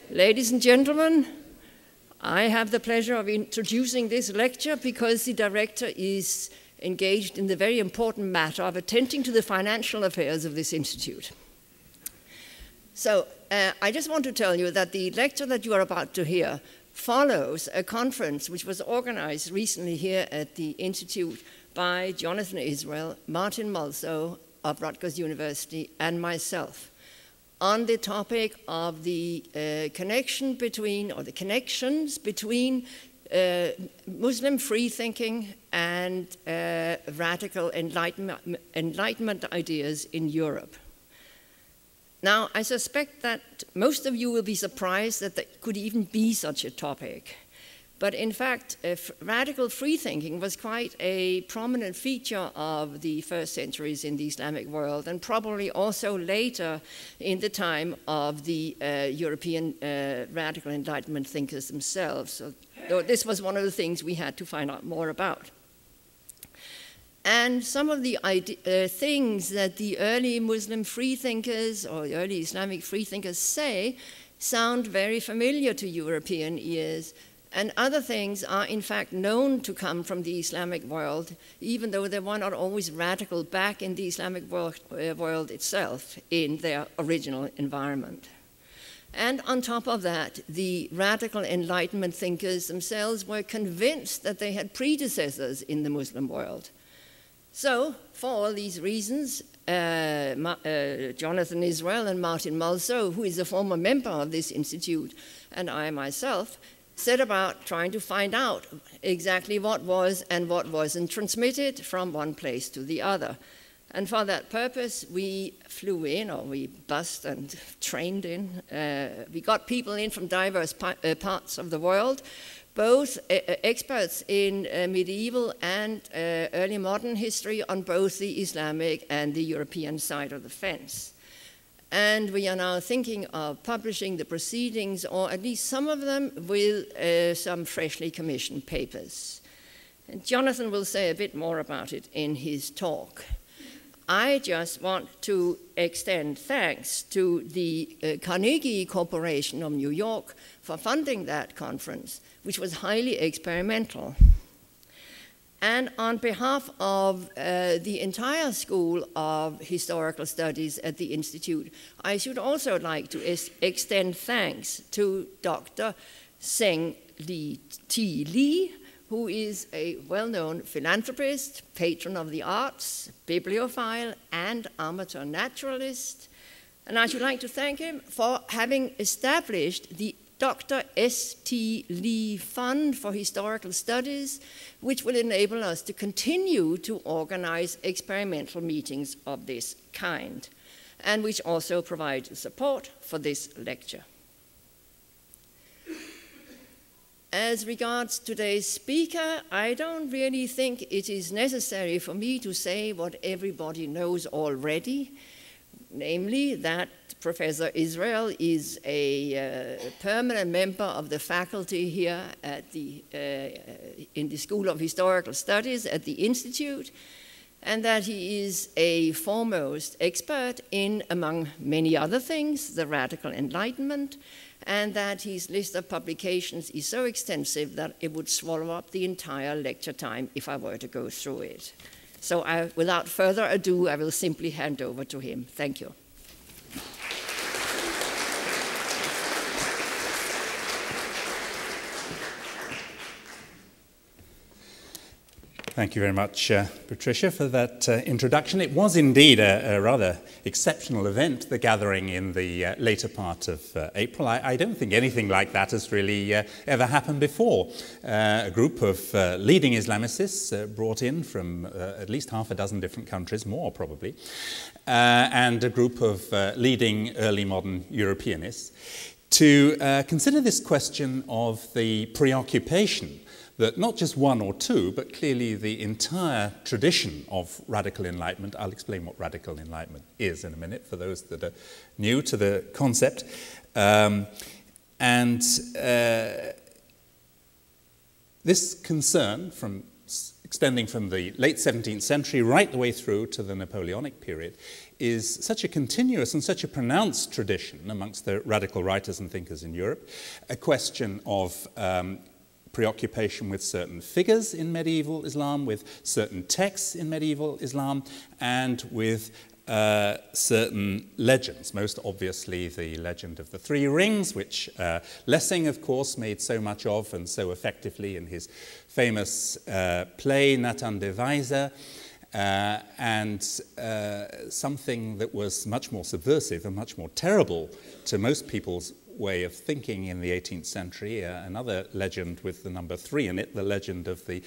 Ladies and gentlemen, I have the pleasure of introducing this lecture because the director is engaged in the very important matter of attending to the financial affairs of this institute. So I just want to tell you that the lecture that you are about to hear follows a conference which was organized recently here at the Institute by Jonathan Israel, Martin Mulso of Rutgers University, and myself, on the topic of the connection between, or the connections between Muslim freethinking and radical enlightenment ideas in Europe. Now, I suspect that most of you will be surprised that there could even be such a topic. But in fact, radical freethinking was quite a prominent feature of the first centuries in the Islamic world, and probably also later in the time of the European radical Enlightenment thinkers themselves. So this was one of the things we had to find out more about. And some of the things that the early Muslim freethinkers or the early Islamic freethinkers say sound very familiar to European ears. And other things are, in fact, known to come from the Islamic world, even though they were not always radical back in the Islamic world itself in their original environment. And on top of that, the radical Enlightenment thinkers themselves were convinced that they had predecessors in the Muslim world. So, for all these reasons, Jonathan Israel and Martin Mulso, who is a former member of this institute, and I myself, set about trying to find out exactly what was and what wasn't transmitted from one place to the other. And for that purpose, we flew in, or we bussed and trained in. We got people in from diverse parts of the world, both experts in medieval and early modern history on both the Islamic and the European side of the fence. And we are now thinking of publishing the proceedings, or at least some of them, with some freshly commissioned papers. And Jonathan will say a bit more about it in his talk. I just want to extend thanks to the Carnegie Corporation of New York for funding that conference, which was highly experimental. And on behalf of the entire School of Historical Studies at the Institute, I should also like to extend thanks to Dr. Seng T. Lee, who is a well-known philanthropist, patron of the arts, bibliophile, and amateur naturalist. And I should like to thank him for having established the Dr. S.T. Lee Fund for Historical Studies, which will enable us to continue to organize experimental meetings of this kind, and which also provides support for this lecture. As regards today's speaker, I don't really think it is necessary for me to say what everybody knows already, namely that Professor Israel is a permanent member of the faculty here at in the School of Historical Studies at the Institute, and that he is a foremost expert in, among many other things, the Radical Enlightenment, and that his list of publications is so extensive that it would swallow up the entire lecture time if I were to go through it. So without further ado, I will simply hand over to him. Thank you. Thank you very much, Patricia, for that introduction. It was indeed a rather exceptional event, the gathering in the later part of April. I don't think anything like that has really ever happened before. A group of leading Islamicists brought in from at least half a dozen different countries, more probably, and a group of leading early modern Europeanists to consider this question of the preoccupation that not just one or two, but clearly the entire tradition of radical enlightenment. I'll explain what radical enlightenment is in a minute for those that are new to the concept. This concern from extending from the late 17th century right the way through to the Napoleonic period, is such a continuous and such a pronounced tradition amongst the radical writers and thinkers in Europe, a question of preoccupation with certain figures in medieval Islam, with certain texts in medieval Islam, and with certain legends, most obviously the legend of the Three Rings, which Lessing, of course, made so much of and so effectively in his famous play Nathan de Weise, and something that was much more subversive and much more terrible to most people's way of thinking in the 18th century, another legend with the number 3 in it, the legend of the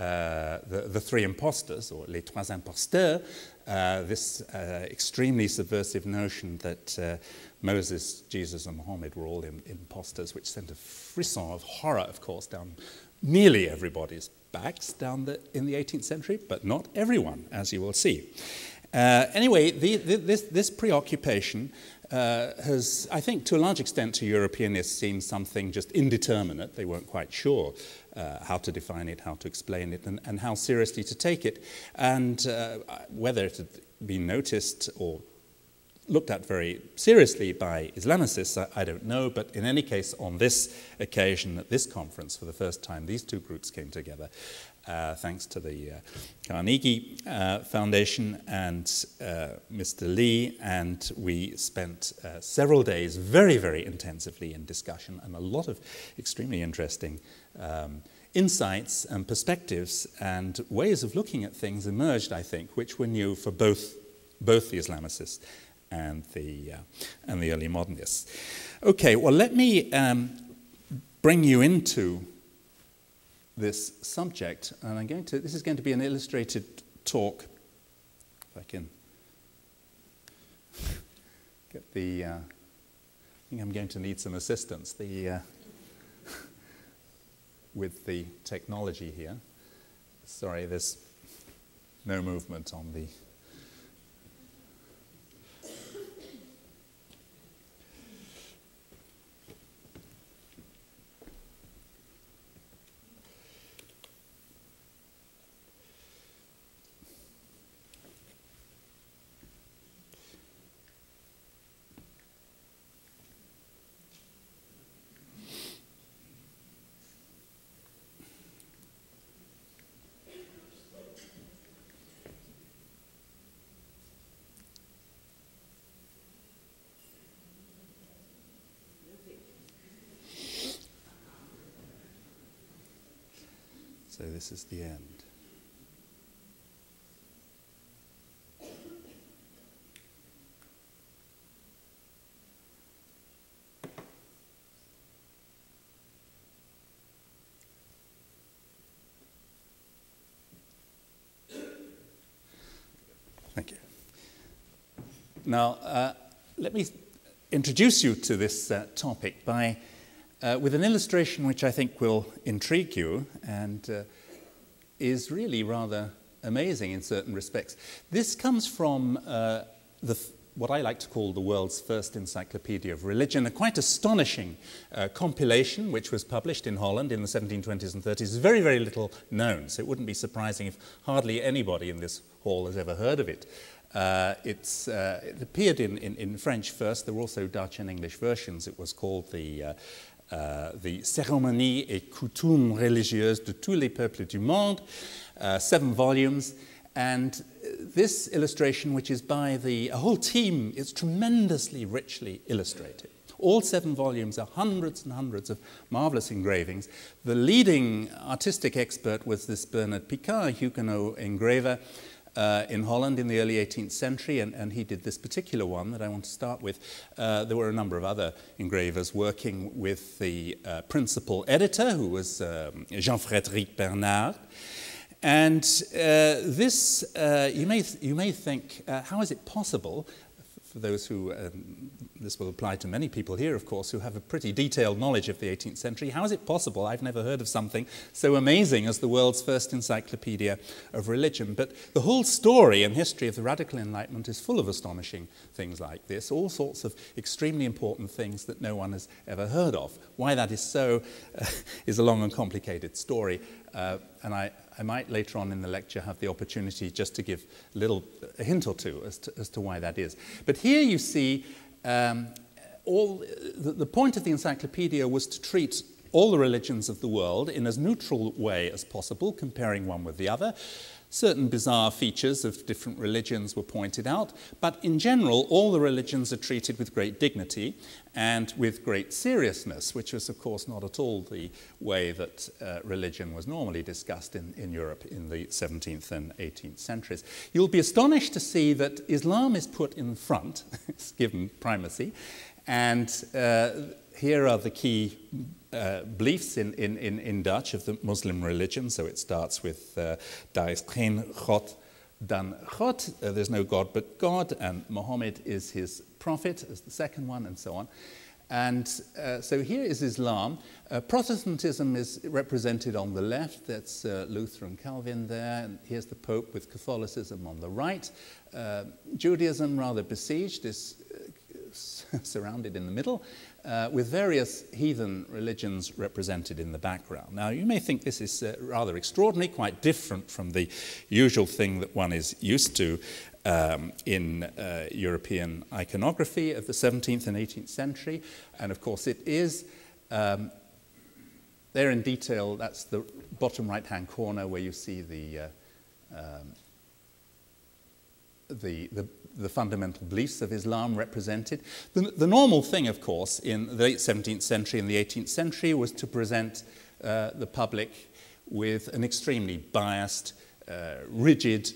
three impostors, or les trois imposteurs, this extremely subversive notion that Moses, Jesus, and Muhammad were all impostors, which sent a frisson of horror, of course, down nearly everybody's backs in the 18th century, but not everyone, as you will see. Anyway, this preoccupation has, I think, to a large extent to Europeanists, seemed something just indeterminate. They weren't quite sure how to define it, how to explain it, and how seriously to take it, and whether it had been noticed or looked at very seriously by Islamicists, I don't know, but in any case, on this occasion, at this conference, for the first time, these two groups came together, thanks to the Carnegie Foundation and Mr. Lee, and we spent several days very, very intensively in discussion, and a lot of extremely interesting insights and perspectives and ways of looking at things emerged, I think, which were new for both the Islamicists and the early modernists. Okay, well, let me bring you into this subject, and this is going to be an illustrated talk. If I can get I think I'm going to need some assistance with the technology here. Sorry, there's no movement on the... So this is the end. Thank you. Now, let me introduce you to this topic by with an illustration which I think will intrigue you and is really rather amazing in certain respects. This comes from what I like to call the world's first encyclopedia of religion, a quite astonishing compilation which was published in Holland in the 1720s and 30s. It's very, very little known, so it wouldn't be surprising if hardly anybody in this hall has ever heard of it. It appeared in French first. There were also Dutch and English versions. It was called the Cérémonies et coutumes religieuses de tous les peuples du monde, 7 volumes. And this illustration, which is by a whole team, is tremendously richly illustrated. All 7 volumes are hundreds and hundreds of marvelous engravings. The leading artistic expert was this Bernard Picard, a Huguenot engraver, in Holland in the early 18th century, and he did this particular one that I want to start with. There were a number of other engravers working with the principal editor, who was Jean-Frédéric Bernard. And this, you may think, how is it possible, for those who, this will apply to many people here, of course, who have a pretty detailed knowledge of the 18th century, how is it possible? I've never heard of something so amazing as the world's first encyclopedia of religion. But the whole story and history of the Radical Enlightenment is full of astonishing things like this, all sorts of extremely important things that no one has ever heard of. Why that is so is a long and complicated story, and I might later on in the lecture have the opportunity just to give a hint or two as to why that is. But here you see the point of the encyclopedia was to treat all the religions of the world in as neutral way as possible, comparing one with the other. Certain bizarre features of different religions were pointed out, but in general, all the religions are treated with great dignity and with great seriousness, which was, of course, not at all the way that religion was normally discussed in Europe in the 17th and 18th centuries. You'll be astonished to see that Islam is put in front, it's given primacy, and here are the key beliefs in Dutch of the Muslim religion. So it starts with Daar is geen God dan God, there's no God but God, and Muhammad is his prophet as the second one, and so on. And so here is Islam. Protestantism is represented on the left, that's Luther and Calvin there, and here's the Pope with Catholicism on the right. Judaism, rather besieged, is surrounded in the middle, with various heathen religions represented in the background. Now, you may think this is rather extraordinary, quite different from the usual thing that one is used to in European iconography of the 17th and 18th century. And of course, it is there in detail. That's the bottom right-hand corner where you see the fundamental beliefs of Islam represented. The normal thing, of course, in the late 17th century and the 18th century was to present the public with an extremely biased, rigid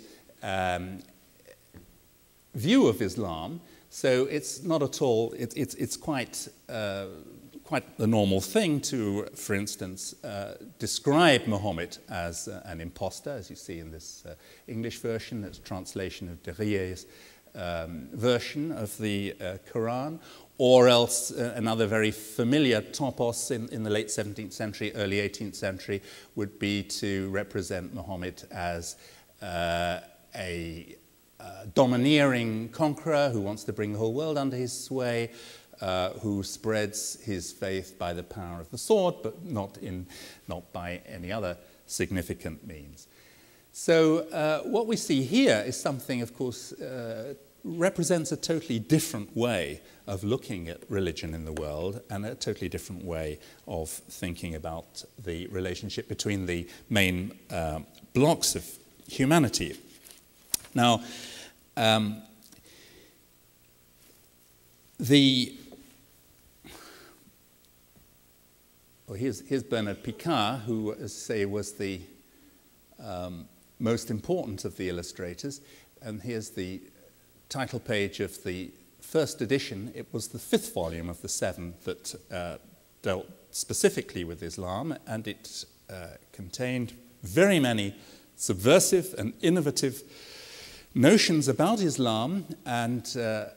view of Islam. So it's not at all, it's quite the normal thing to, for instance, describe Muhammad as an impostor, as you see in this English version. That's a translation of Derrier's version of the Quran, or else another very familiar topos in the late 17th century, early 18th century would be to represent Muhammad as a domineering conqueror who wants to bring the whole world under his sway, who spreads his faith by the power of the sword, but not by any other significant means. So what we see here is something, of course, represents a totally different way of looking at religion in the world and a totally different way of thinking about the relationship between the main blocks of humanity. Now, here's Bernard Picard, who, as I say, was the most important of the illustrators, and here's the title page of the first edition. It was the 5th volume of the 7 that dealt specifically with Islam, and it contained very many subversive and innovative notions about Islam, and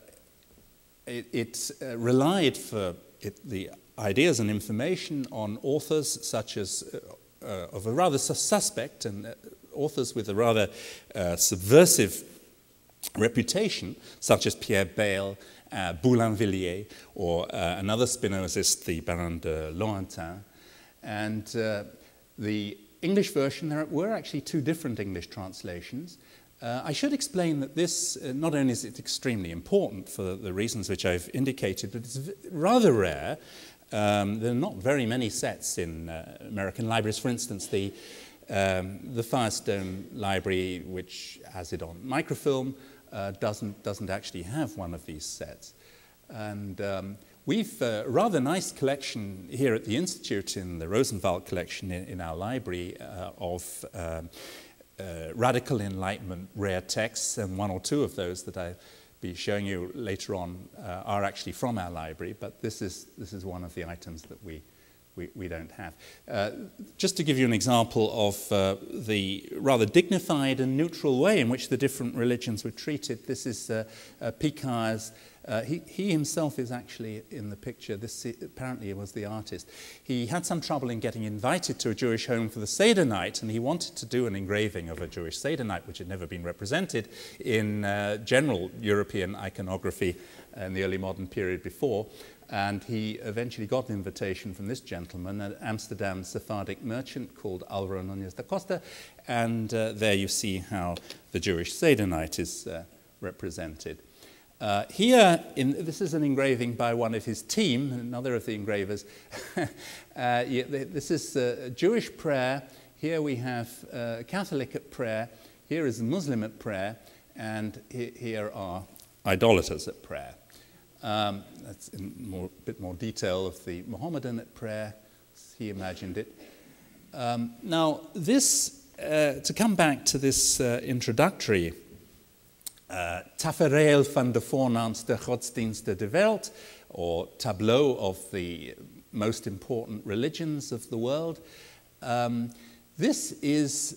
it relied for the ideas and information on authors such as of a rather suspect and authors with a rather subversive reputation, such as Pierre Bayle, Boulainvilliers, or another Spinozist, the Baron de Laurentin. And the English version, there were actually 2 different English translations. I should explain that this, not only is it extremely important for the reasons which I've indicated, but it's rather rare. There are not very many sets in American libraries. For instance, the Firestone Library, which has it on microfilm, doesn't actually have one of these sets. And we've a rather nice collection here at the Institute in the Rosenwald collection in our library of Radical Enlightenment rare texts, and 1 or 2 of those that I'll be showing you later on are actually from our library, but this is one of the items that we don't have. Just to give you an example of the rather dignified and neutral way in which the different religions were treated, this is Picard's He himself is actually in the picture. This apparently was the artist. He had some trouble in getting invited to a Jewish home for the Seder night, and he wanted to do an engraving of a Jewish Seder night, which had never been represented in general European iconography in the early modern period before. And he eventually got an invitation from this gentleman, an Amsterdam Sephardic merchant called Alvaro Núñez da Costa, and there you see how the Jewish Seder night is represented. This is an engraving by one of his team, another of the engravers. This is a Jewish prayer. Here we have a Catholic at prayer. Here is a Muslim at prayer. And here are idolaters at prayer. That's in a bit more detail of the Mohammedan at prayer. He imagined it. Now, to come back to this introductory tafereel van de voornaamste godsdiensten der wereld, or tableau of the most important religions of the world. This is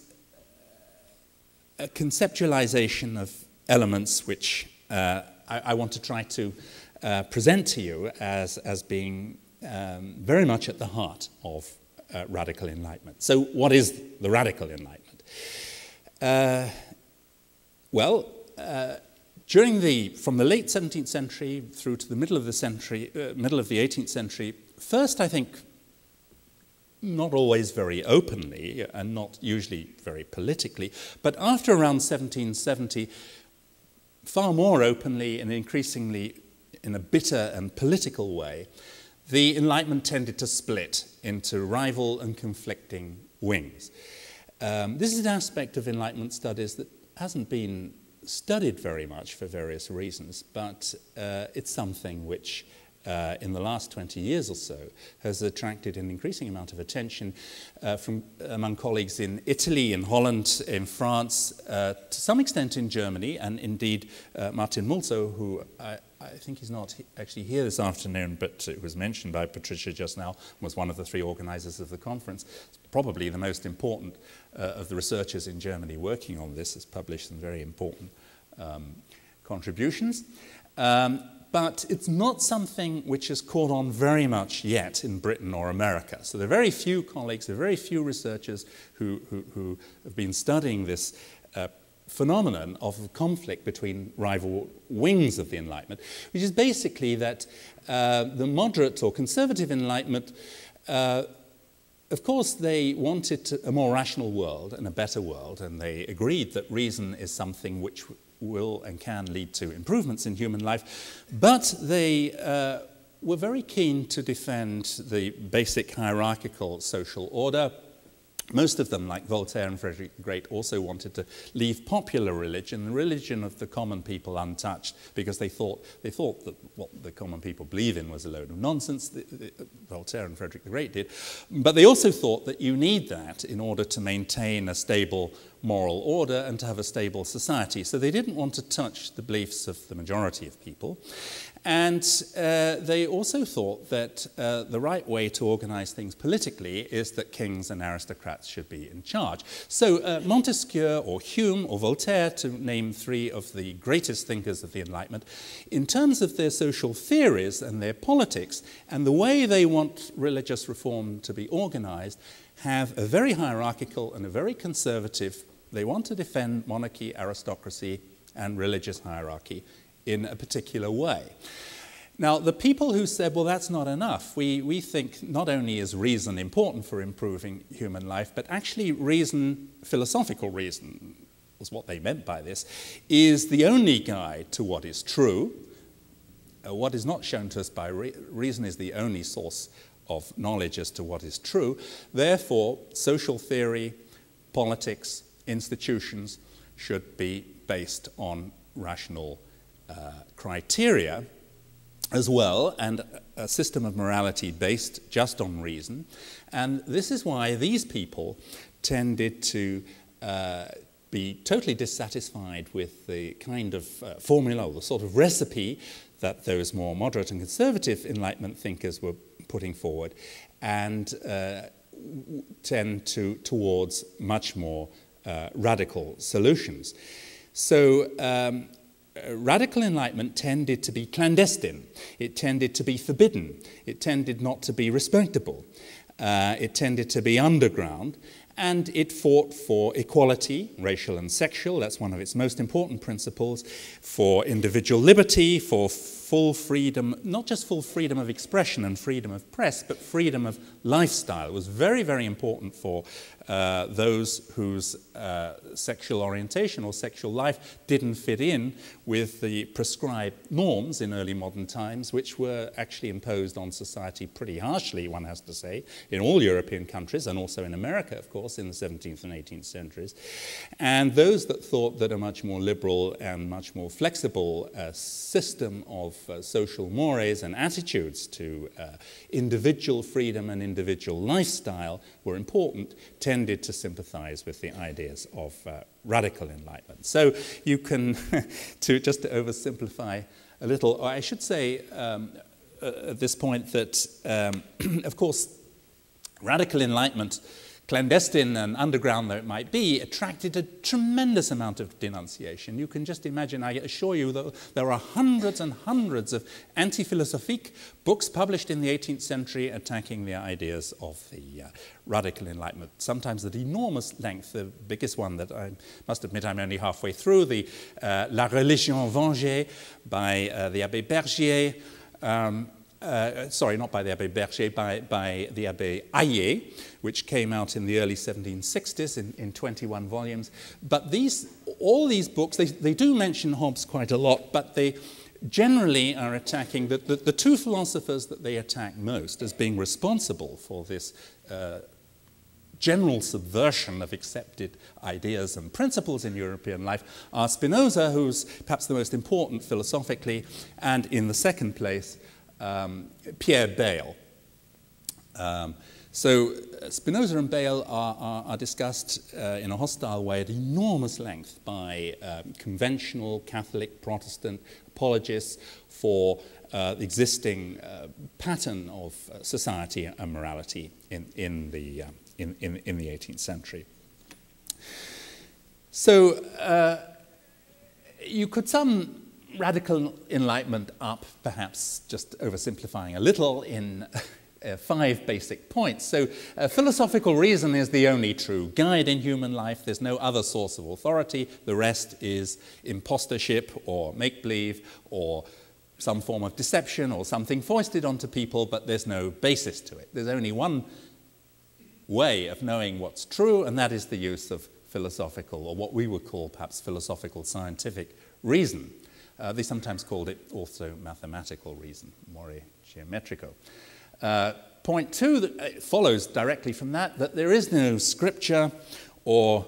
a conceptualization of elements which I want to try to present to you as being very much at the heart of Radical Enlightenment. So what is the Radical Enlightenment? From the late 17th century through to the middle of the 18th century, first, I think, not always very openly and not usually very politically, but after around 1770, far more openly and increasingly in a bitter and political way, the Enlightenment tended to split into rival and conflicting wings. This is an aspect of Enlightenment studies that hasn't been studied very much for various reasons, but it's something which in the last 20 years or so has attracted an increasing amount of attention among colleagues in Italy, in Holland, in France, to some extent in Germany, and indeed Martin Mulzo, who I think he's not actually here this afternoon, but it was mentioned by Patricia just now, was one of the three organizers of the conference. It's probably the most important of the researchers in Germany working on this, has published some very important contributions. But it's not something which has caught on very much yet in Britain or America. So there are very few colleagues, there are very few researchers who have been studying this phenomenon of conflict between rival wings of the Enlightenment, which is basically that the moderate or conservative Enlightenment, of course, they wanted a more rational world and a better world, and they agreed that reason is something which will and can lead to improvements in human life, but they were very keen to defend the basic hierarchical social order. Most of them, like Voltaire and Frederick the Great, also wanted to leave popular religion, the religion of the common people, untouched, because they thought that what the common people believe in was a load of nonsense. Voltaire and Frederick the Great did. But they also thought that you need that in order to maintain a stable moral order and to have a stable society. So they didn't want to touch the beliefs of the majority of people. And they also thought that the right way to organize things politically is that kings and aristocrats should be in charge. So Montesquieu or Hume or Voltaire, to name three of the greatest thinkers of the Enlightenment, in terms of their social theories and their politics and the way they want religious reform to be organized, have a very hierarchical and a very conservative. They want to defend monarchy, aristocracy, and religious hierarchy in a particular way. Now, the people who said, well, that's not enough, we think not only is reason important for improving human life, but actually reason, philosophical reason, was what they meant by this, is the only guide to what is true. What is not shown to us by reason is the only source of knowledge as to what is true. Therefore, social theory, politics, institutions should be based on rational criteria as well, and a system of morality based just on reason. And this is why these people tended to be totally dissatisfied with the kind of formula or the sort of recipe that those more moderate and conservative Enlightenment thinkers were putting forward, and tend towards much more radical solutions. So Radical Enlightenment tended to be clandestine. It tended to be forbidden. It tended not to be respectable. It tended to be underground. And it fought for equality, racial and sexual. That's one of its most important principles. For individual liberty, for full freedom, not just full freedom of expression and freedom of press, but freedom of lifestyle. It was very, very important for those whose sexual orientation or sexual life didn't fit in with the prescribed norms in early modern times, which were actually imposed on society pretty harshly, one has to say, in all European countries, and also in America, of course, in the 17th and 18th centuries. And those that thought that a much more liberal and much more flexible system of social mores and attitudes to individual freedom and individual lifestyle were important, tended to sympathize with the ideas of radical enlightenment. So you can, just to oversimplify a little, or I should say at this point that, of course, radical enlightenment, clandestine and underground though it might be, attracted a tremendous amount of denunciation. You can just imagine, I assure you, that there are hundreds and hundreds of anti-philosophique books published in the 18th century attacking the ideas of the Radical Enlightenment, sometimes at enormous length. The biggest one that I must admit I'm only halfway through, the La Religion Vengée by the Abbé Bergier, sorry, not by the Abbé Berger, by the Abbé Ayer, which came out in the early 1760s in 21 volumes. But all these books, they do mention Hobbes quite a lot, but they generally are attacking the two philosophers that they attack most as being responsible for this general subversion of accepted ideas and principles in European life are Spinoza, who's perhaps the most important philosophically, and in the second place, Pierre Bayle. So Spinoza and Bayle are discussed in a hostile way at enormous length by conventional Catholic Protestant apologists for the existing pattern of society and morality in the 18th century. So you could sum Radical Enlightenment up, perhaps just oversimplifying a little, in 5 basic points. So philosophical reason is the only true guide in human life. There's no other source of authority. The rest is impostorship or make-believe or some form of deception or something foisted onto people, but there's no basis to it. There's only one way of knowing what's true, and that is the use of philosophical, or what we would call perhaps philosophical scientific reason. They sometimes called it also mathematical reason, more geometrico. Point 2 that follows directly from that there is no scripture or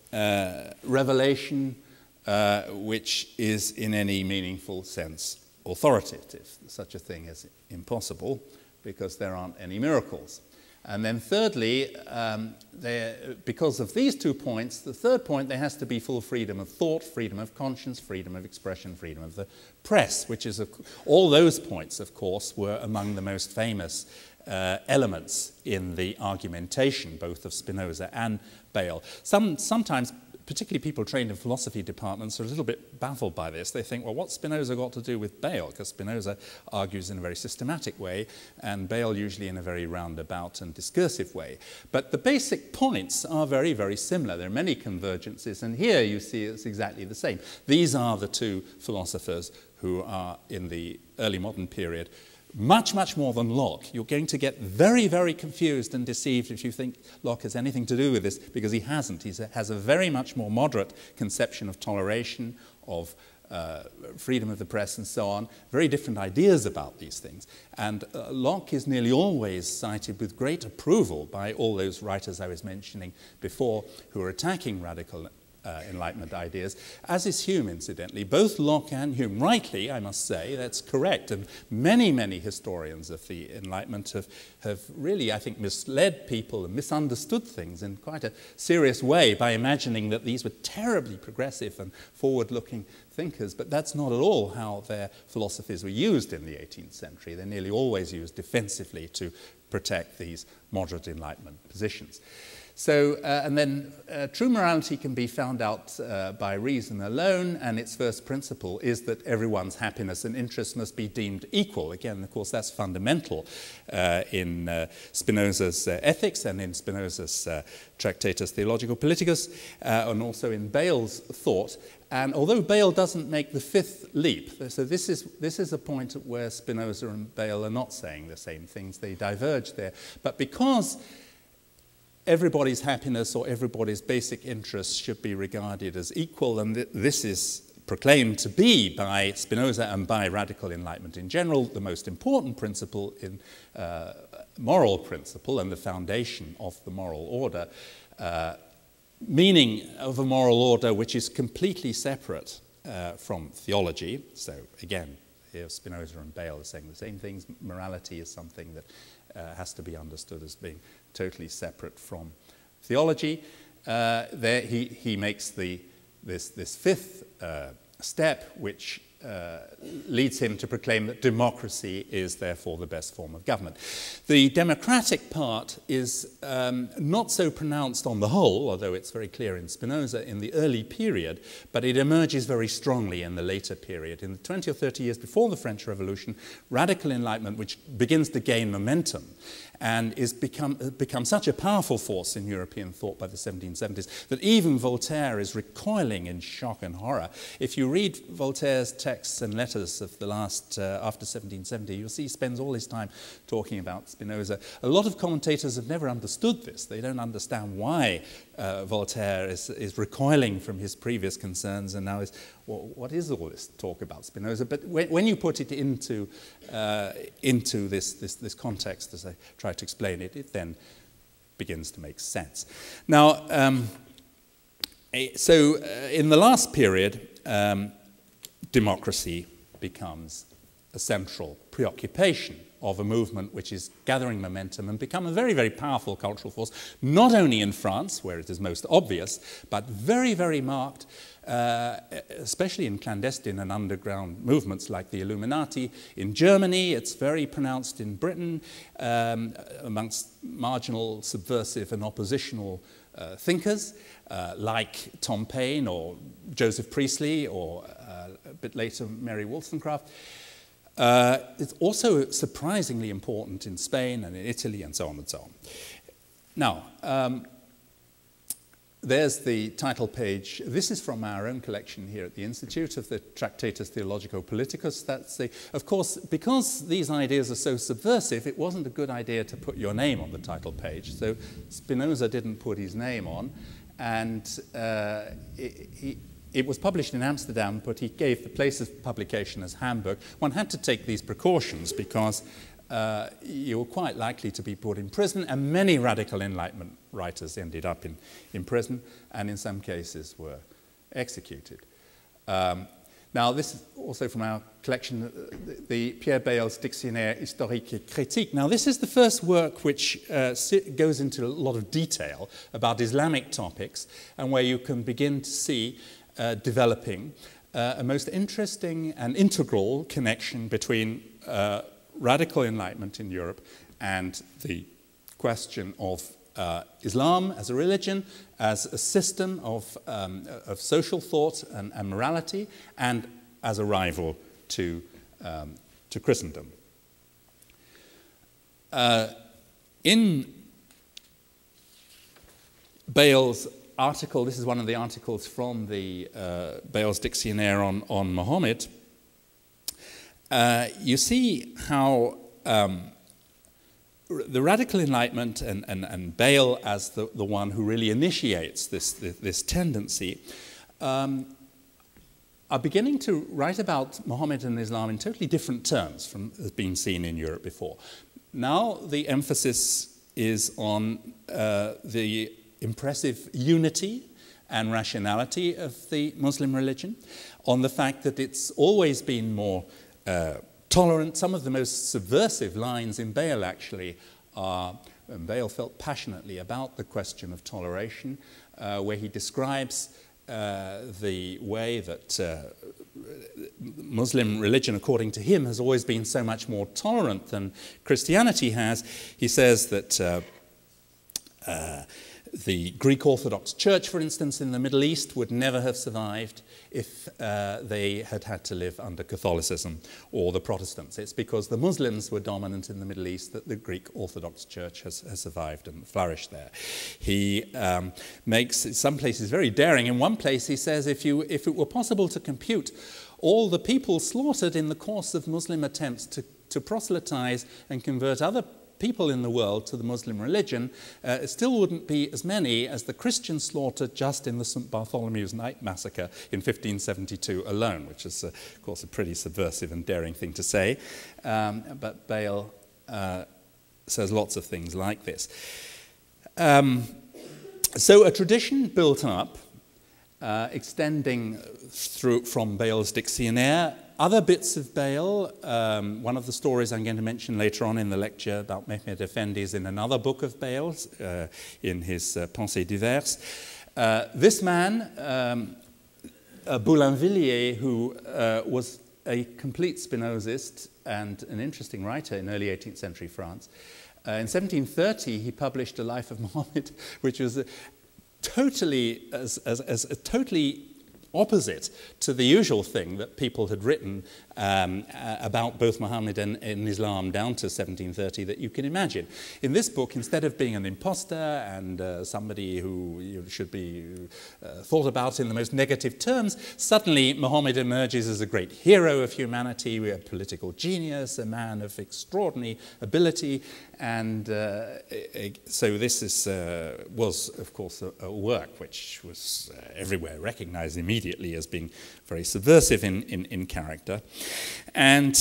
revelation which is in any meaningful sense authoritative. Such a thing is impossible because there aren't any miracles. And then thirdly, because of these 2 points, the third point, there has to be full freedom of thought, freedom of conscience, freedom of expression, freedom of the press, which is, all those points, of course, were among the most famous elements in the argumentation, both of Spinoza and Bayle. Sometimes, particularly people trained in philosophy departments, are a little bit baffled by this. They think, well, what's Spinoza got to do with Bayle? Because Spinoza argues in a very systematic way, and Bayle usually in a very roundabout and discursive way. But the basic points are very, very similar. There are many convergences, and here you see it's exactly the same. These are the 2 philosophers who are, in the early modern period, much, much more than Locke. You're going to get very, very confused and deceived if you think Locke has anything to do with this, because he hasn't. He has a very much more moderate conception of toleration, of freedom of the press and so on, very different ideas about these things. And Locke is nearly always cited with great approval by all those writers I was mentioning before who are attacking radical Enlightenment ideas, as is Hume, incidentally. Both Locke and Hume, rightly, I must say, that's correct, and many, many historians of the Enlightenment have really, I think, misled people and misunderstood things in quite a serious way by imagining that these were terribly progressive and forward-looking thinkers, but that's not at all how their philosophies were used in the 18th century. They're nearly always used defensively to protect these moderate Enlightenment positions. So, and then true morality can be found out by reason alone, and its first principle is that everyone's happiness and interests must be deemed equal. Again, of course, that's fundamental in Spinoza's ethics and in Spinoza's Tractatus Theologico-Politicus, and also in Bayle's thought. And although Bayle doesn't make the fifth leap, so this is a point where Spinoza and Bayle are not saying the same things, they diverge there. But because everybody's happiness or everybody's basic interests should be regarded as equal, and this is proclaimed to be by Spinoza and by Radical Enlightenment in general the most important principle in moral principle and the foundation of the moral order, meaning of a moral order which is completely separate from theology. So again, here Spinoza and Bayle are saying the same things. Morality is something that has to be understood as being totally separate from theology. There he makes this fifth step, which leads him to proclaim that democracy is therefore the best form of government. The democratic part is not so pronounced on the whole, although it's very clear in Spinoza in the early period, but it emerges very strongly in the later period. In the 20 or 30 years before the French Revolution, Radical Enlightenment, which begins to gain momentum, and is become such a powerful force in European thought by the 1770s that even Voltaire is recoiling in shock and horror. If you read Voltaire's texts and letters of the last, after 1770, you'll see he spends all his time talking about Spinoza. A lot of commentators have never understood this. They don't understand why Voltaire is recoiling from his previous concerns and now is, well, what is all this talk about Spinoza? But when you put it into this context, as I try to explain it, it then begins to make sense. Now, in the last period, democracy becomes a central preoccupation of a movement which is gathering momentum and become a very, very powerful cultural force, not only in France, where it is most obvious, but very, very marked, especially in clandestine and underground movements like the Illuminati. In Germany, it's very pronounced in Britain, amongst marginal, subversive and oppositional thinkers, like Tom Paine or Joseph Priestley or a bit later Mary Wollstonecraft. It's also surprisingly important in Spain and in Italy and so on and so on. Now, there's the title page. This is from our own collection here at the Institute of the Tractatus Theologico-Politicus. That's of course, because these ideas are so subversive, it wasn't a good idea to put your name on the title page. So Spinoza didn't put his name on, and it was published in Amsterdam, but he gave the place of publication as Hamburg. One had to take these precautions because you were quite likely to be put in prison, and many Radical Enlightenment writers ended up in prison, and in some cases were executed. Now, this is also from our collection, the Pierre Bayle's Dictionnaire historique et critique. Now, this is the first work which goes into a lot of detail about Islamic topics, and where you can begin to see developing a most interesting and integral connection between Radical Enlightenment in Europe and the question of Islam as a religion, as a system of social thought and morality, and as a rival to Christendom. In Bayle's article, this is one of the articles from the Bayle's Dictionnaire on Muhammad, you see how the Radical Enlightenment and Bayle as the one who really initiates this tendency are beginning to write about Muhammad and Islam in totally different terms from has been seen in Europe before. Now the emphasis is on the impressive unity and rationality of the Muslim religion, on the fact that it's always been more tolerant. Some of the most subversive lines in Bayle actually are, and Bayle felt passionately about the question of toleration, where he describes the way that Muslim religion, according to him, has always been so much more tolerant than Christianity has. He says that The Greek Orthodox Church, for instance, in the Middle East would never have survived if they had had to live under Catholicism or the Protestants. It's because the Muslims were dominant in the Middle East that the Greek Orthodox Church has survived and flourished there. He makes, in some places, very daring. In one place, he says, if it were possible to compute all the people slaughtered in the course of Muslim attempts to proselytize and convert other people in the world to the Muslim religion, it still wouldn't be as many as the Christians slaughtered just in the St. Bartholomew's Night Massacre in 1572 alone, which is, of course, a pretty subversive and daring thing to say. But Bale says lots of things like this. So a tradition built up, extending through from Bale's Dictionnaire. Other bits of Bale, one of the stories I'm going to mention later on in the lecture about Mehmed Effendi is in another book of Bale's, in his Pensées diverses. This man, Boulainvilliers, who was a complete Spinozist and an interesting writer in early 18th century France, in 1730 he published A Life of Muhammad, which was totally opposite to the usual thing that people had written about both Muhammad and Islam down to 1730 that you can imagine. In this book, instead of being an imposter and somebody who should be thought about in the most negative terms, suddenly Muhammad emerges as a great hero of humanity, a political genius, a man of extraordinary ability, and so this was, of course, a work which was everywhere recognized immediately as being very subversive in character. And,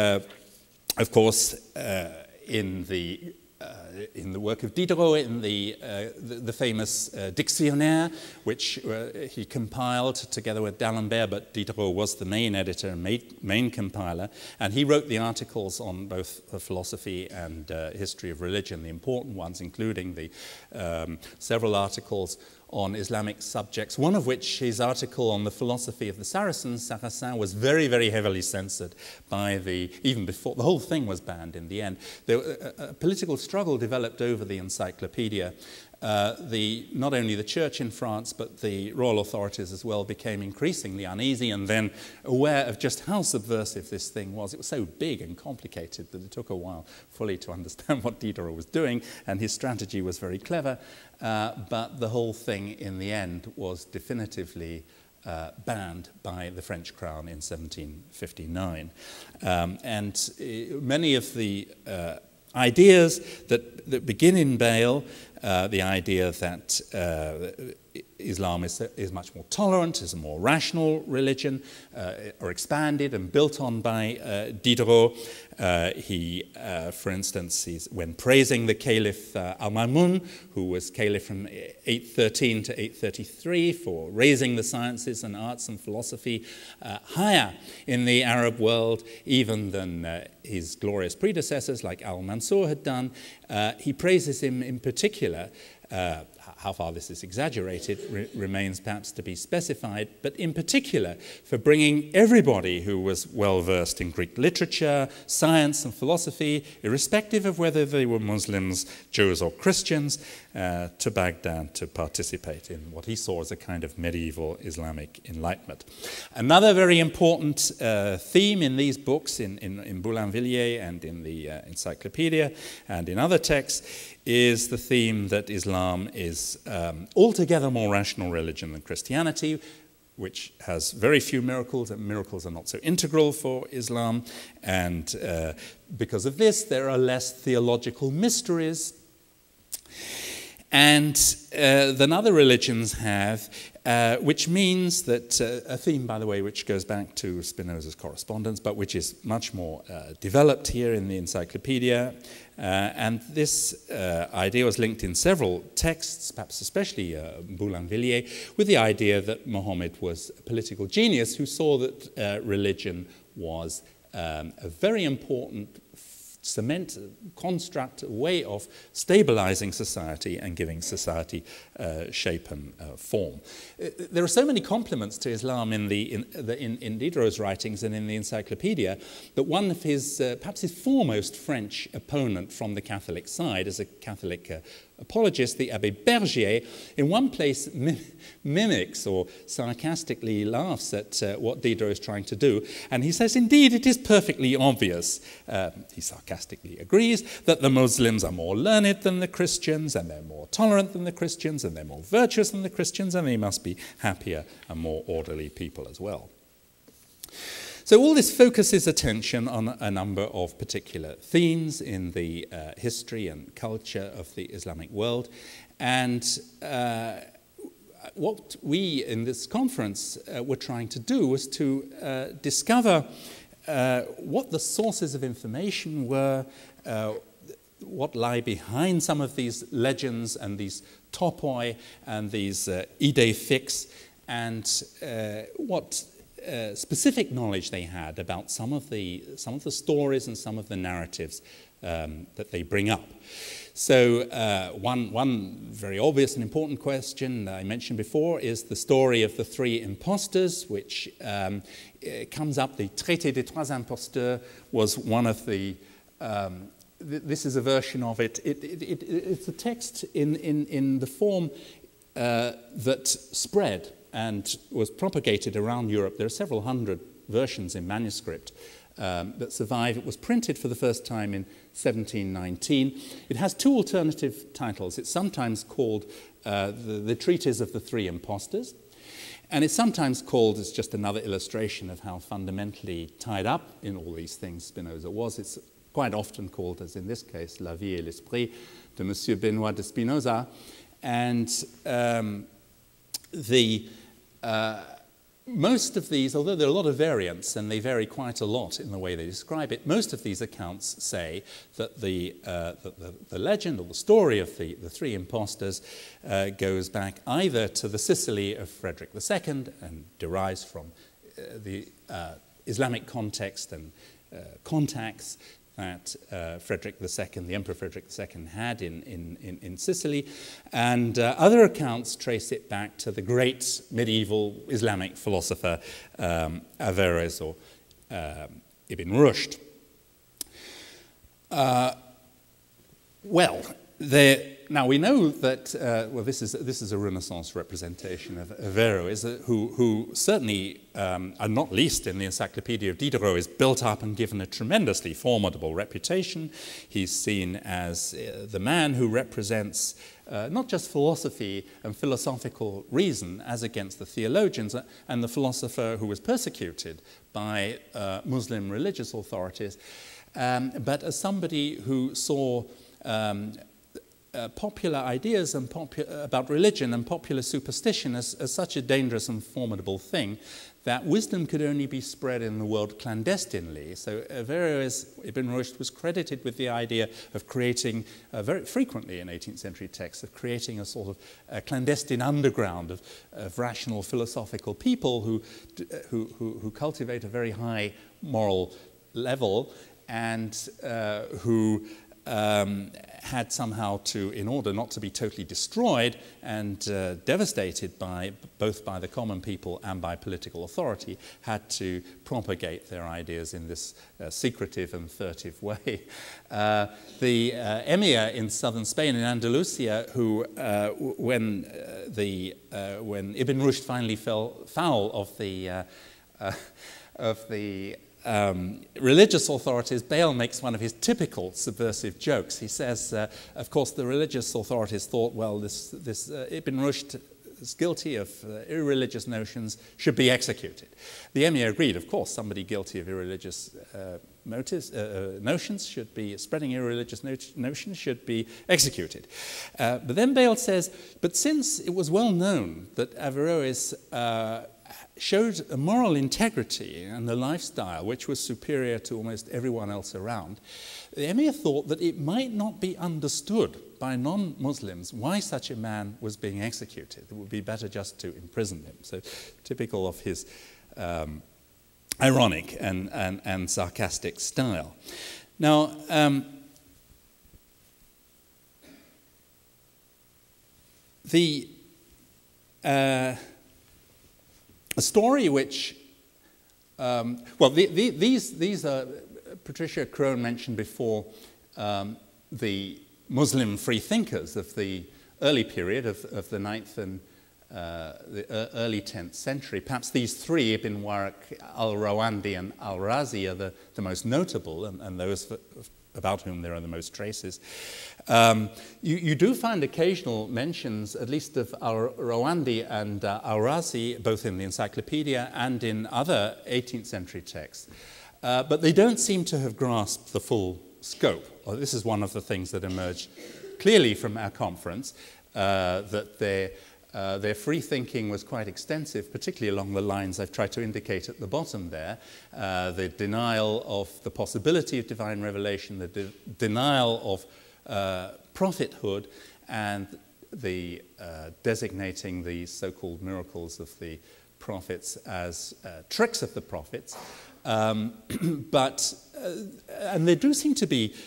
of course, in the work of Diderot, in the famous Dictionnaire, which he compiled together with d'Alembert, but Diderot was the main editor and main compiler, and he wrote the articles on both philosophy and history of religion, the important ones, including the several articles on Islamic subjects, one of which, his article on the philosophy of the Saracens, was very, very heavily censored by even before, the whole thing was banned in the end. A political struggle developed over the encyclopedia. Not only the church in France, but the royal authorities as well became increasingly uneasy and then aware of just how subversive this thing was. It was so big and complicated that it took a while fully to understand what Diderot was doing, and his strategy was very clever, but the whole thing in the end was definitively banned by the French crown in 1759. And many of the ideas that begin in Bale, the idea that Islam is much more tolerant, is a more rational religion, are expanded and built on by Diderot. He, for instance, when praising the Caliph Al-Mamun, who was Caliph from 813 to 833, for raising the sciences and arts and philosophy higher in the Arab world even than his glorious predecessors like Al-Mansur had done, he praises him in particular. How far this is exaggerated remains perhaps to be specified, but in particular for bringing everybody who was well versed in Greek literature, science and philosophy, irrespective of whether they were Muslims, Jews or Christians, to Baghdad to participate in what he saw as a kind of medieval Islamic enlightenment. Another very important theme in these books, in Boulainvilliers and in the Encyclopedia and in other texts, is the theme that Islam is altogether more rational religion than Christianity, which has very few miracles, and miracles are not so integral for Islam. And because of this, there are less theological mysteries than other religions have, which means that a theme, by the way, which goes back to Spinoza's correspondence, but which is much more developed here in the Encyclopedia. And this idea was linked in several texts, perhaps especially Boulainvilliers, with the idea that Muhammad was a political genius who saw that religion was a very important cement, construct, a way of stabilizing society and giving society shape and form. There are so many compliments to Islam in Diderot's writings and in the Encyclopedia that one of his, perhaps his foremost French opponent from the Catholic side, as a Catholic apologist, the Abbé Bergier, in one place mimics or sarcastically laughs at what Diderot is trying to do. And he says, indeed, it is perfectly obvious, he sarcastically agrees, that the Muslims are more learned than the Christians, and they're more tolerant than the Christians, and they're more virtuous than the Christians, and they must be happier and more orderly people as well. So all this focuses attention on a number of particular themes in the history and culture of the Islamic world. And what we in this conference were trying to do was to discover what the sources of information were, what lie behind some of these legends and these topoi and these idées fixes, and what specific knowledge they had about some of the stories and some of the narratives that they bring up. So one very obvious and important question I mentioned before is the story of the three impostors, which comes up. The Traité des Trois Imposteurs was one of the this is a version of it. It's a text in the form that spread and was propagated around Europe. There are several hundred versions in manuscript that survive. It was printed for the first time in 1719. It has two alternative titles. It's sometimes called the Treatise of the Three Impostors, and it's sometimes called, it's just another illustration of how fundamentally tied up in all these things Spinoza was. It's quite often called, as in this case, La vie et l'esprit de Monsieur Benoît de Spinoza. And most of these, although there are a lot of variants and they vary quite a lot in the way they describe it, most of these accounts say that the legend or the story of the three impostors goes back either to the Sicily of Frederick II and derives from the Islamic context and contacts that Frederick II, the Emperor Frederick II, had in Sicily, and other accounts trace it back to the great medieval Islamic philosopher Averroes or Ibn Rushd. Now we know that this is a Renaissance representation of Averroes, who certainly, and not least in the Encyclopedia of Diderot, is built up and given a tremendously formidable reputation. He's seen as the man who represents not just philosophy and philosophical reason as against the theologians and the philosopher who was persecuted by Muslim religious authorities, but as somebody who saw popular ideas and about religion and popular superstition as such a dangerous and formidable thing that wisdom could only be spread in the world clandestinely. So Averroes, Ibn Rushd, was credited with the idea of creating, very frequently in 18th century texts, of creating a sort of a clandestine underground of rational philosophical people who cultivate a very high moral level and who had somehow to, in order not to be totally destroyed and devastated both by the common people and by political authority, had to propagate their ideas in this secretive and furtive way. The emir in southern Spain, in Andalusia, who, when Ibn Rushd finally fell foul of the religious authorities, Bale makes one of his typical subversive jokes. He says, of course, the religious authorities thought, well, this Ibn Rushd is guilty of irreligious notions, should be executed. The emir agreed, of course, somebody guilty of irreligious notions should be, spreading irreligious notions should be executed. But then Bale says, but since it was well known that Averroes showed a moral integrity and a lifestyle which was superior to almost everyone else around, the emir thought that it might not be understood by non-Muslims why such a man was being executed. It would be better just to imprison him. So typical of his ironic and sarcastic style. Now, a story which, these are, Patricia Crone mentioned before, the Muslim freethinkers of the early period of the 9th and the early 10th century. Perhaps these three, Ibn Waraq, al-Rawandi and al-Razi, are the most notable, and those about whom there are the most traces. You do find occasional mentions, at least of al-Rawandi and al-Razi, both in the encyclopedia and in other 18th century texts. But they don't seem to have grasped the full scope. Well, this is one of the things that emerged clearly from our conference, that their free thinking was quite extensive, particularly along the lines I've tried to indicate at the bottom there. The denial of the possibility of divine revelation, the denial of prophethood, and the designating the so-called miracles of the prophets as tricks of the prophets. And there do seem to be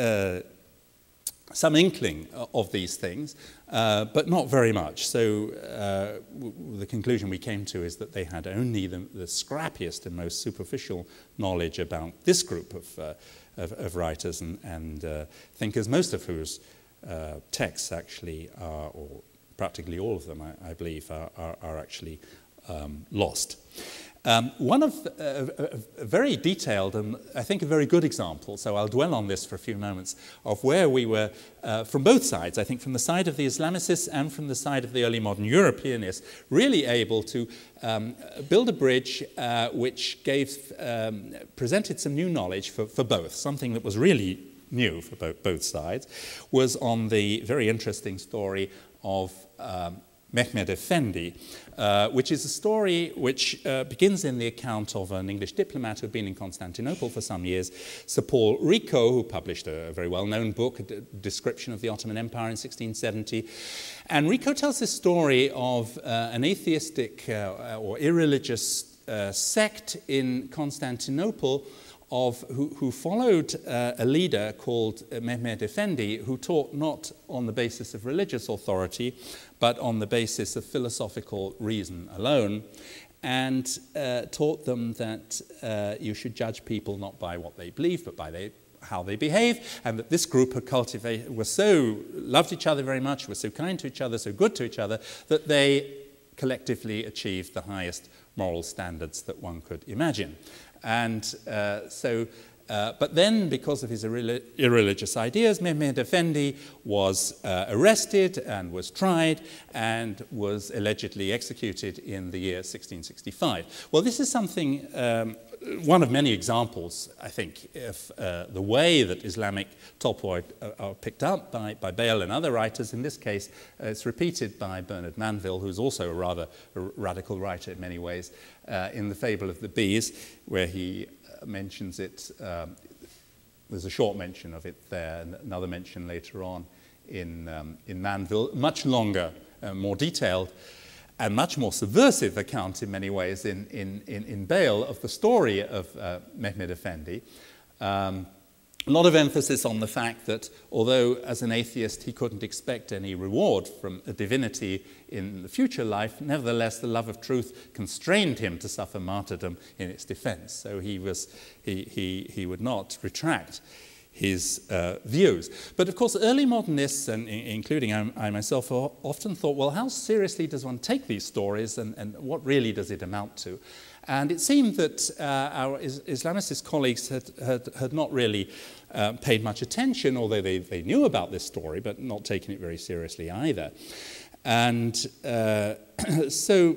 some inkling of these things, but not very much. So the conclusion we came to is that they had only the scrappiest and most superficial knowledge about this group of writers and thinkers, most of whose texts actually are, or practically all of them, I believe, are actually lost. One of a very detailed and I think a very good example, so I'll dwell on this for a few moments, of where we were from both sides, I think from the side of the Islamicists and from the side of the early modern Europeanists, really able to build a bridge which presented some new knowledge for both, something that was really new for both sides, was on the very interesting story of Mehmed Effendi, which is a story which begins in the account of an English diplomat who had been in Constantinople for some years, Sir Paul Ricoeur, who published a very well-known book, a description of the Ottoman Empire in 1670. And Ricoeur tells this story of an atheistic or irreligious sect in Constantinople who followed a leader called Mehmed Effendi, who taught not on the basis of religious authority, but on the basis of philosophical reason alone, and taught them that you should judge people not by what they believe, but by how they behave, and that this group loved each other very much, were so kind to each other, so good to each other, that they collectively achieved the highest moral standards that one could imagine. And but then, because of his irreligious ideas, Mehmed Effendi was arrested and was tried and was allegedly executed in the year 1665. Well, this is something, one of many examples, I think, of the way that Islamic topoi are picked up by Bale and other writers. In this case, it's repeated by Bernard Manville, who's also a rather radical writer in many ways, in The Fable of the Bees, where he mentions it. There's a short mention of it there, and another mention later on in Manville. Much longer, more detailed, and much more subversive account in many ways in Bale of the story of Mehmed Effendi. A lot of emphasis on the fact that although as an atheist he couldn't expect any reward from a divinity in the future life, nevertheless the love of truth constrained him to suffer martyrdom in its defense. So he would not retract his views. But of course early modernists, and including I myself, often thought, well, how seriously does one take these stories, and what really does it amount to? And it seemed that our Islamicist colleagues had not really paid much attention, although they knew about this story, but not taken it very seriously either. And so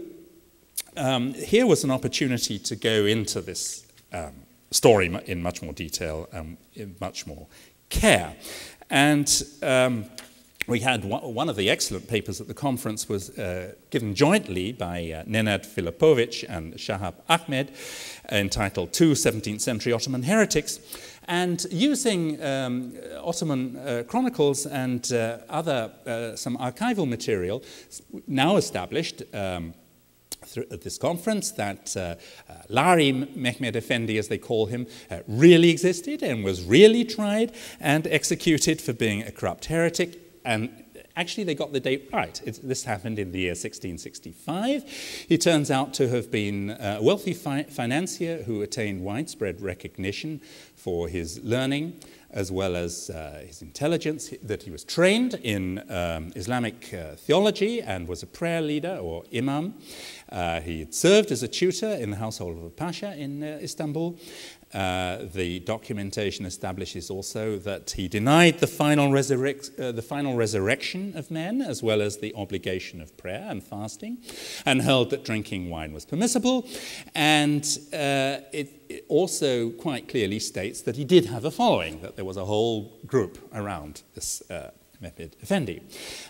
here was an opportunity to go into this story in much more detail, in much more care. And we had one of the excellent papers at the conference was given jointly by Nenad Filipovic and Shahab Ahmed, entitled Two 17th Century Ottoman Heretics, and using Ottoman chronicles and some archival material now established at this conference that Lari Mehmed Effendi, as they call him, really existed and was really tried and executed for being a corrupt heretic. And Actually, they got the date right. This happened in the year 1665. He turns out to have been a wealthy financier who attained widespread recognition for his learning as well as his intelligence, that he was trained in Islamic theology and was a prayer leader or imam. He had served as a tutor in the household of a pasha in Istanbul. The documentation establishes also that he denied the final resurrection of men, as well as the obligation of prayer and fasting, and held that drinking wine was permissible. And it also quite clearly states that he did have a following, that there was a whole group around this Mehmed Effendi.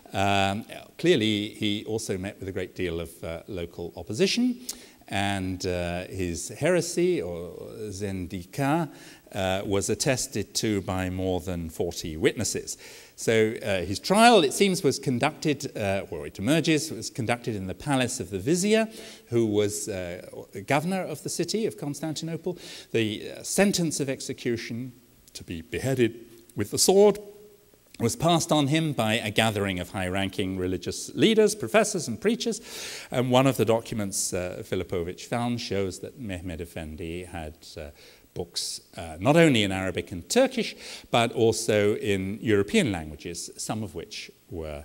Clearly, he also met with a great deal of local opposition, and his heresy, or zendika, was attested to by more than 40 witnesses. So his trial, it seems, was conducted, or it emerges, was conducted in the palace of the vizier, who was governor of the city of Constantinople. The sentence of execution, to be beheaded with the sword, was passed on him by a gathering of high-ranking religious leaders, professors and preachers. And one of the documents Filipovic found shows that Mehmed Effendi had books not only in Arabic and Turkish, but also in European languages, some of which were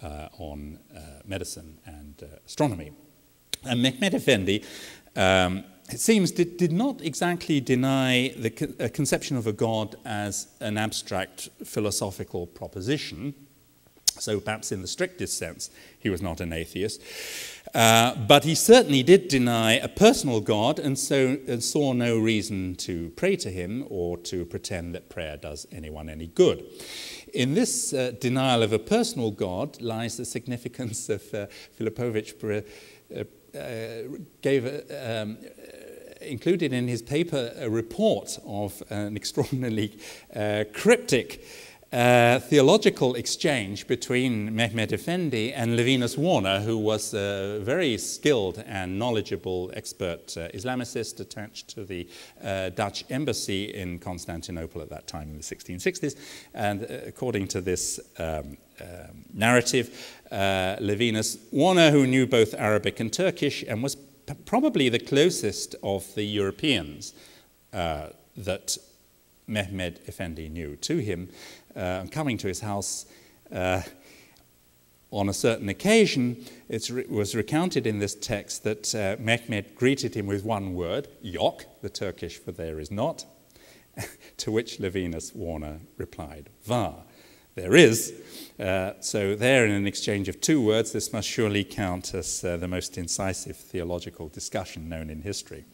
on medicine and astronomy. And Mehmed Effendi, it seems, did not exactly deny the conception of a God as an abstract philosophical proposition. So perhaps in the strictest sense, he was not an atheist. But he certainly did deny a personal God and saw no reason to pray to him or to pretend that prayer does anyone any good. In this denial of a personal God lies the significance of Filipovic included in his paper a report of an extraordinarily cryptic theological exchange between Mehmed Effendi and Levinus Warner, who was a very skilled and knowledgeable expert Islamicist attached to the Dutch embassy in Constantinople at that time in the 1660s. And according to this narrative, Levinus Warner, who knew both Arabic and Turkish and was probably the closest of the Europeans that Mehmed Effendi knew to him, coming to his house on a certain occasion, it was recounted in this text that Mehmed greeted him with one word, yok, the Turkish for there is not, to which Levinus Warner replied, var, there is. So there, in an exchange of two words, this must surely count as the most incisive theological discussion known in history.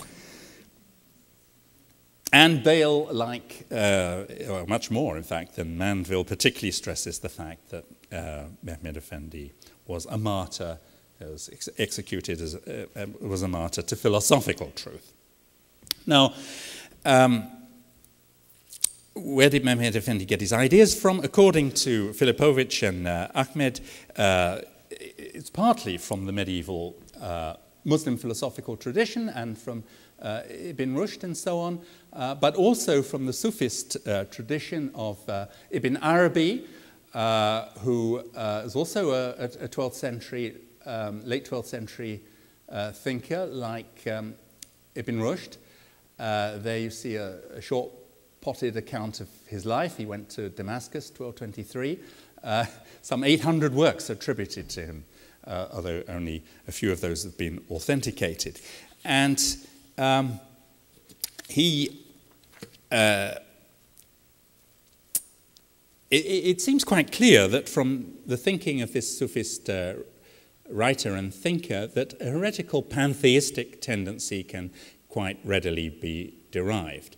And Bale, like, or much more, in fact, than Mandeville, particularly stresses the fact that Mehmed Effendi was a martyr, was executed as was a martyr to philosophical truth. Now, where did Mehmed Effendi get his ideas from? According to Filipovic and Ahmed, it's partly from the medieval Muslim philosophical tradition and from Ibn Rushd and so on, but also from the Sufist tradition of Ibn Arabi, who is also a 12th century, late 12th century thinker like Ibn Rushd. There you see a short potted account of his life. He went to Damascus, 1223. Some 800 works attributed to him, although only a few of those have been authenticated. And it seems quite clear that from the thinking of this Sufist writer and thinker that a heretical pantheistic tendency can quite readily be derived.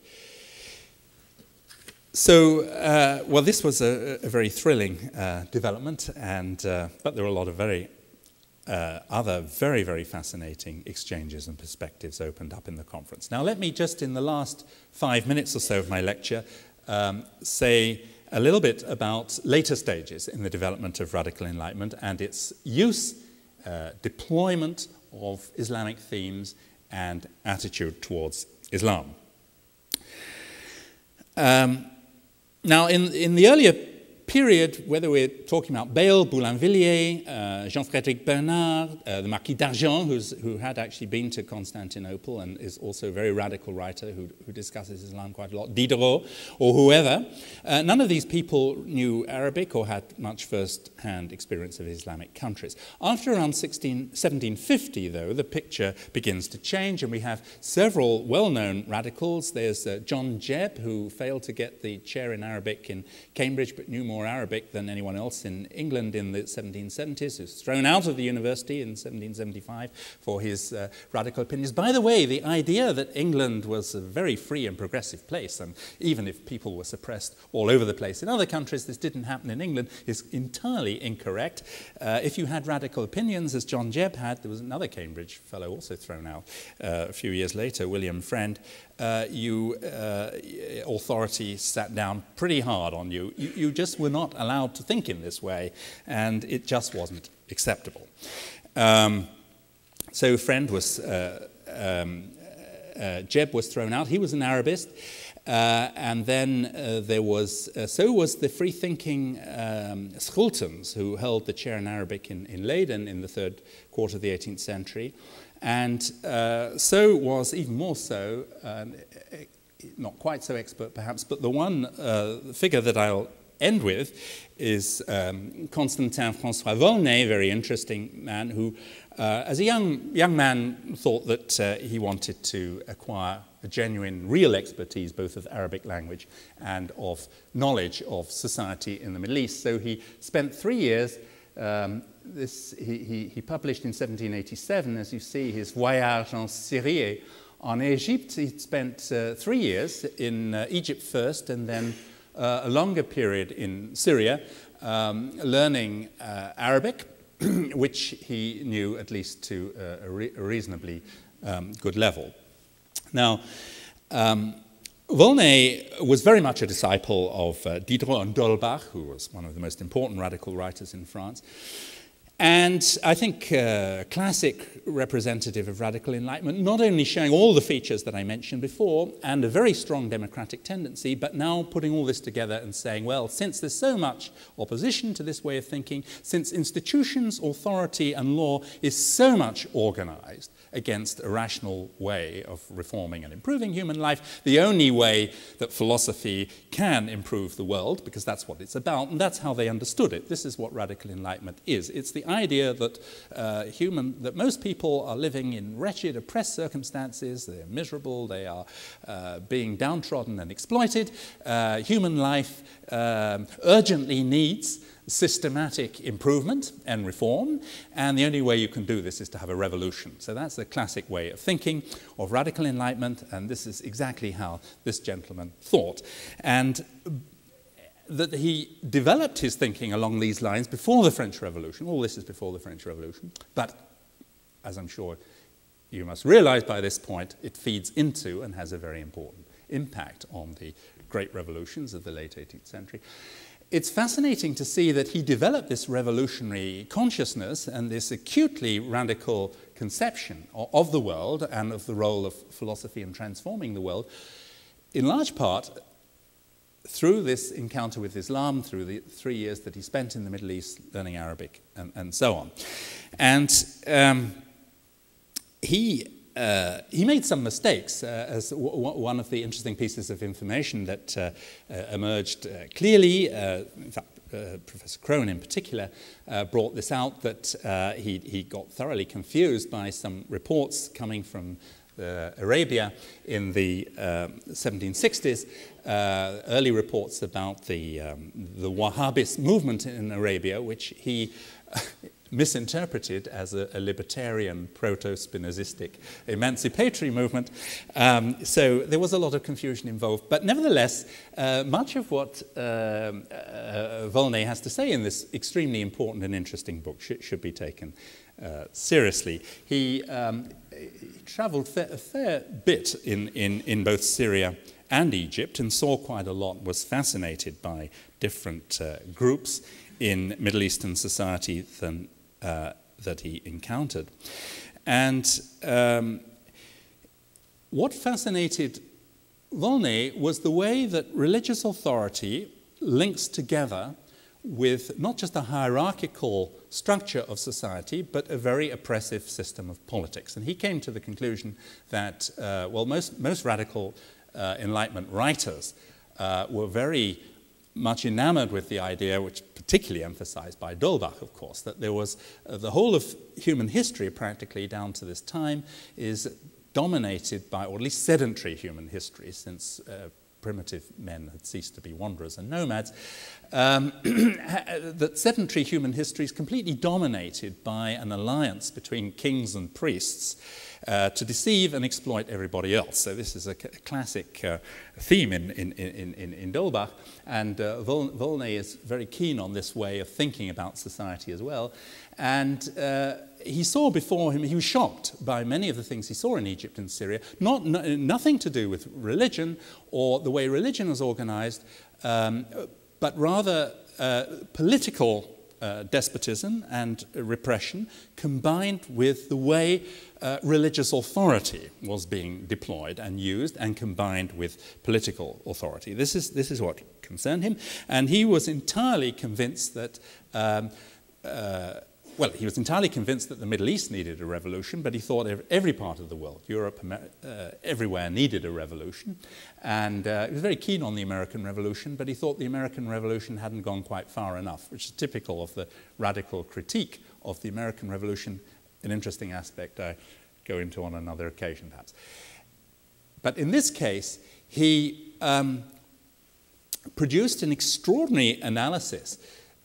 So, well, this was a very thrilling development, but there were a lot of other very, very fascinating exchanges and perspectives opened up in the conference. Now, let me just, in the last 5 minutes or so of my lecture, say a little bit about later stages in the development of Radical Enlightenment and its use, deployment of Islamic themes and attitude towards Islam. Now, in the earlier period, whether we're talking about Bayle, Boulainvilliers, Jean-Frédéric Bernard, the Marquis d'Argens, who had actually been to Constantinople and is also a very radical writer who discusses Islam quite a lot, Diderot, or whoever, none of these people knew Arabic or had much first-hand experience of Islamic countries. After around 1750, though, the picture begins to change, and we have several well-known radicals. There's John Jebb, who failed to get the chair in Arabic in Cambridge, but knew more Arabic than anyone else in England in the 1770s, who was thrown out of the university in 1775 for his radical opinions. By the way, the idea that England was a very free and progressive place, and even if people were suppressed all over the place in other countries, this didn't happen in England, is entirely incorrect. If you had radical opinions, as John Jebb had, there was another Cambridge fellow also thrown out a few years later, William Friend, authority sat down pretty hard on you. You just were not allowed to think in this way, and it just wasn't acceptable. So Friend was, Jebb was thrown out. He was an Arabist. And then so was the free-thinking Schultens, who held the chair in Arabic in Leiden in the third quarter of the 18th century. And so was, even more so, not quite so expert perhaps, but the one figure that I'll end with is Constantin François Volney, a very interesting man who, as a young man, thought that he wanted to acquire a genuine, real expertise, both of Arabic language and of knowledge of society in the Middle East. So he spent 3 years. He published in 1787, as you see, his Voyage en Syrie. On Egypt, he spent 3 years in Egypt first, and then a longer period in Syria, learning Arabic, which he knew at least to a reasonably good level. Now, Volney was very much a disciple of Diderot and d'Holbach, who was one of the most important radical writers in France. And I think a classic representative of radical enlightenment, not only showing all the features that I mentioned before and a very strong democratic tendency, but now putting all this together and saying, well, since there's so much opposition to this way of thinking, since institutions, authority and law is so much organized against a rational way of reforming and improving human life, the only way that philosophy can improve the world, because that's what it's about, and that's how they understood it. This is what radical enlightenment is. It's the idea that that most people are living in wretched, oppressed circumstances, they're miserable, they are being downtrodden and exploited. Human life urgently needs systematic improvement and reform, and the only way you can do this is to have a revolution. So that's the classic way of thinking of radical enlightenment, and this is exactly how this gentleman thought. And that he developed his thinking along these lines before the French Revolution. All this is before the French Revolution, but as I'm sure you must realize by this point, it feeds into and has a very important impact on the great revolutions of the late 18th century. It's fascinating to see that he developed this revolutionary consciousness and this acutely radical conception of the world and of the role of philosophy in transforming the world, in large part through this encounter with Islam, through the 3 years that he spent in the Middle East learning Arabic and so on. And he made some mistakes, as one of the interesting pieces of information that emerged clearly. In fact, Professor Crone in particular brought this out, that he got thoroughly confused by some reports coming from Arabia in the 1760s, early reports about the Wahhabist movement in Arabia, which he misinterpreted as a libertarian, proto-Spinozistic, emancipatory movement. So there was a lot of confusion involved. But nevertheless, much of what Volney has to say in this extremely important and interesting book should be taken seriously. He traveled a fair bit in both Syria and Egypt and saw quite a lot, was fascinated by different groups in Middle Eastern society that he encountered. And what fascinated Volney was the way that religious authority links together with not just a hierarchical structure of society, but a very oppressive system of politics. And he came to the conclusion that, well, most radical Enlightenment writers were very much enamored with the idea, which particularly emphasized by D'Holbach, of course, that there was the whole of human history practically down to this time is dominated by, or at least sedentary human history, since primitive men had ceased to be wanderers and nomads, that sedentary human history is completely dominated by an alliance between kings and priests to deceive and exploit everybody else. So this is a classic theme in D'Holbach, and Volney is very keen on this way of thinking about society as well. And he saw before him, he was shocked by many of the things he saw in Egypt and Syria, nothing to do with religion or the way religion was organized, but rather political despotism and repression combined with the way religious authority was being deployed and used and combined with political authority. This is what concerned him, and he was entirely convinced that well, he was entirely convinced that the Middle East needed a revolution, but he thought every part of the world, Europe, everywhere needed a revolution. And he was very keen on the American Revolution, but he thought the American Revolution hadn't gone quite far enough, which is typical of the radical critique of the American Revolution, an interesting aspect I go into on another occasion, perhaps. But in this case, he produced an extraordinary analysis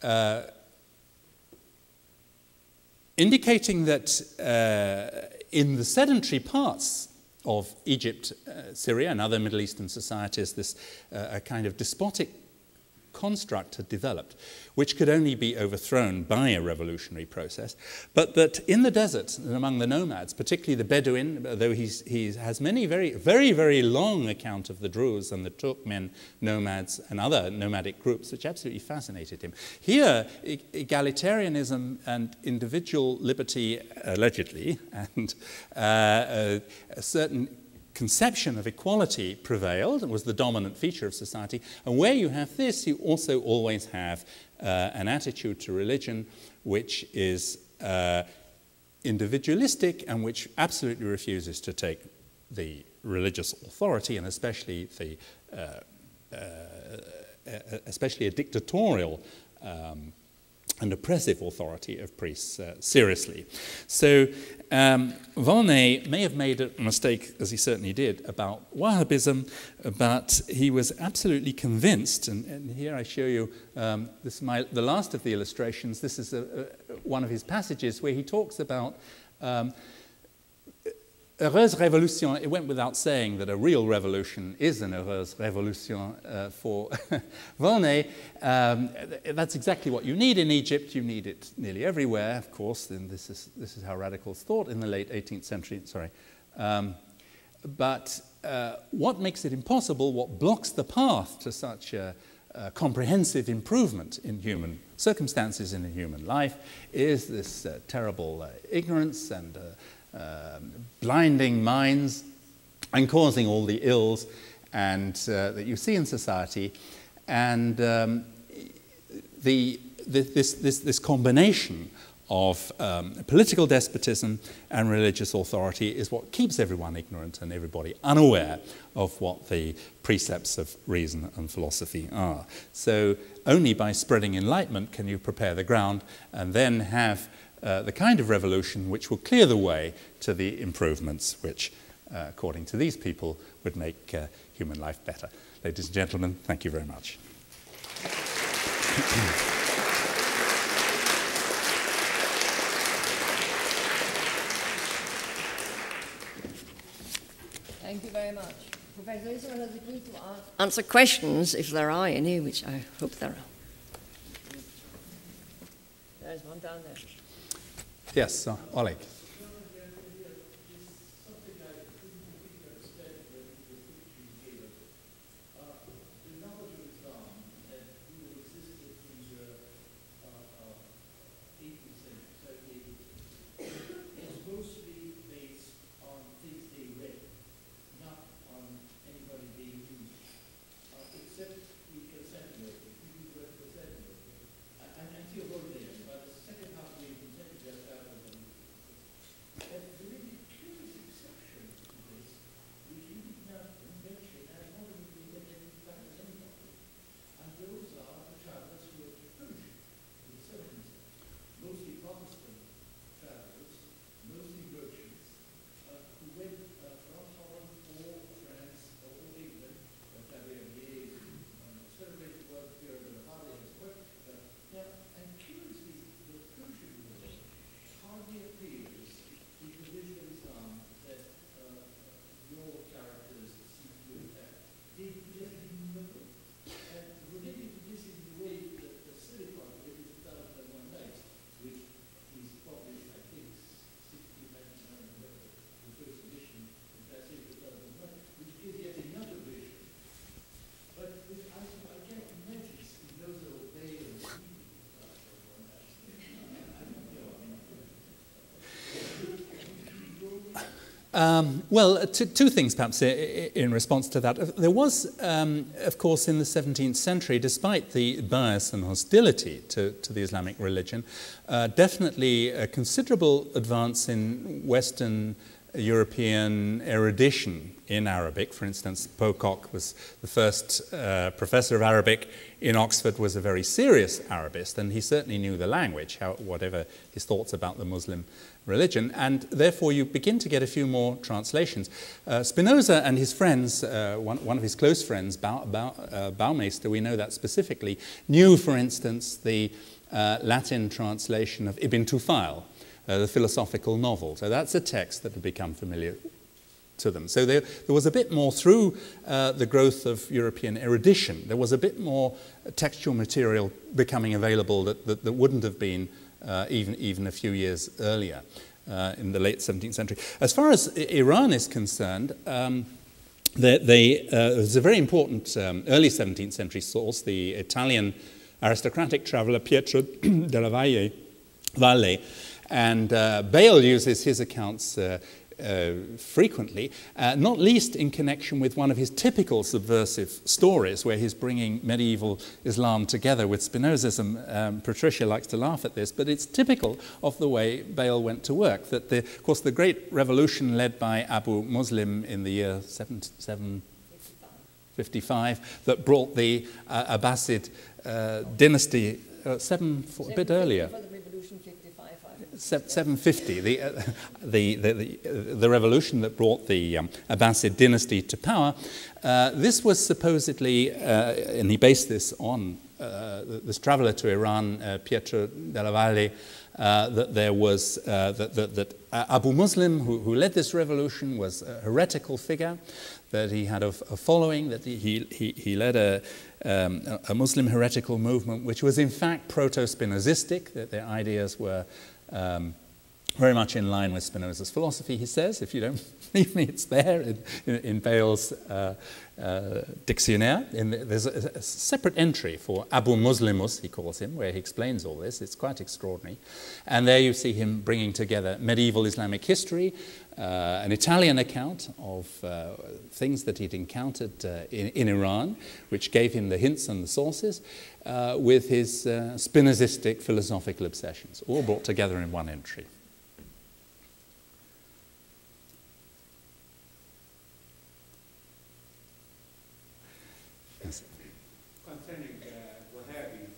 indicating that in the sedentary parts of Egypt, Syria, and other Middle Eastern societies, this a kind of despotic construct had developed, which could only be overthrown by a revolutionary process, but that in the desert and among the nomads, particularly the Bedouin, though he has many very long account of the Druze and the Turkmen nomads and other nomadic groups, which absolutely fascinated him. Here, egalitarianism and individual liberty, allegedly, and a certain conception of equality prevailed and was the dominant feature of society. And where you have this, you also always have an attitude to religion which is individualistic and which absolutely refuses to take the religious authority, and especially a dictatorial and oppressive authority of priests seriously. So Volney may have made a mistake, as he certainly did, about Wahhabism, but he was absolutely convinced, and here I show you, this is the last of the illustrations. This is one of his passages where he talks about heureuse révolution. It went without saying that a real revolution is an heureuse révolution for Volney. That's exactly what you need in Egypt. You need it nearly everywhere, of course, and this is how radicals thought in the late 18th century. Sorry. But what makes it impossible, what blocks the path to such a comprehensive improvement in human circumstances in human life is this terrible ignorance and blinding minds and causing all the ills and that you see in society, and this combination of political despotism and religious authority is what keeps everyone ignorant and everybody unaware of what the precepts of reason and philosophy are. So only by spreading enlightenment can you prepare the ground and then have the kind of revolution which will clear the way to the improvements which, according to these people, would make human life better. Ladies and gentlemen, thank you very much. Thank you very much. Professor Israel has agreed to answer questions, if there are any, which I hope there are. There's one down there. Yes, Oleg. Well, two things perhaps in response to that. There was, of course, in the 17th century, despite the bias and hostility to the Islamic religion, definitely a considerable advance in Western European erudition in Arabic. For instance, Pocock was the first professor of Arabic in Oxford, was a very serious Arabist, and he certainly knew the language, whatever his thoughts about the Muslim religion, and therefore you begin to get a few more translations. Spinoza and his friends, one of his close friends, Baumeister, we know that specifically, knew, for instance, the Latin translation of Ibn Tufayl, the philosophical novel. So that's a text that had become familiar to them. So there was a bit more, through the growth of European erudition, there was a bit more textual material becoming available that wouldn't have been even a few years earlier in the late 17th century. As far as Iran is concerned, there's a very important early 17th century source, the Italian aristocratic traveller Pietro della Valle, and Bale uses his accounts frequently, not least in connection with one of his typical subversive stories where he's bringing medieval Islam together with Spinozism. Patricia likes to laugh at this, but it's typical of the way Bale went to work. That, of course, the great revolution led by Abu Muslim in the year 755 that brought the Abbasid dynasty a bit earlier. 750, the revolution that brought the Abbasid dynasty to power. This was supposedly, and he based this on this traveller to Iran, Pietro della Valle, that there was that Abu Muslim, who led this revolution, was a heretical figure, that he had a following, that he led a Muslim heretical movement, which was in fact proto-Spinozistic, that their ideas were very much in line with Spinoza's philosophy, he says. If you don't believe me, it's there in Bale's Dictionnaire. There's a separate entry for Abu Muslimus, he calls him, where he explains all this. It's quite extraordinary. And there you see him bringing together medieval Islamic history, an Italian account of things that he'd encountered in Iran, which gave him the hints and the sources, with his Spinozistic philosophical obsessions, all brought together in one entry. Yes. Concerning Wahhabis,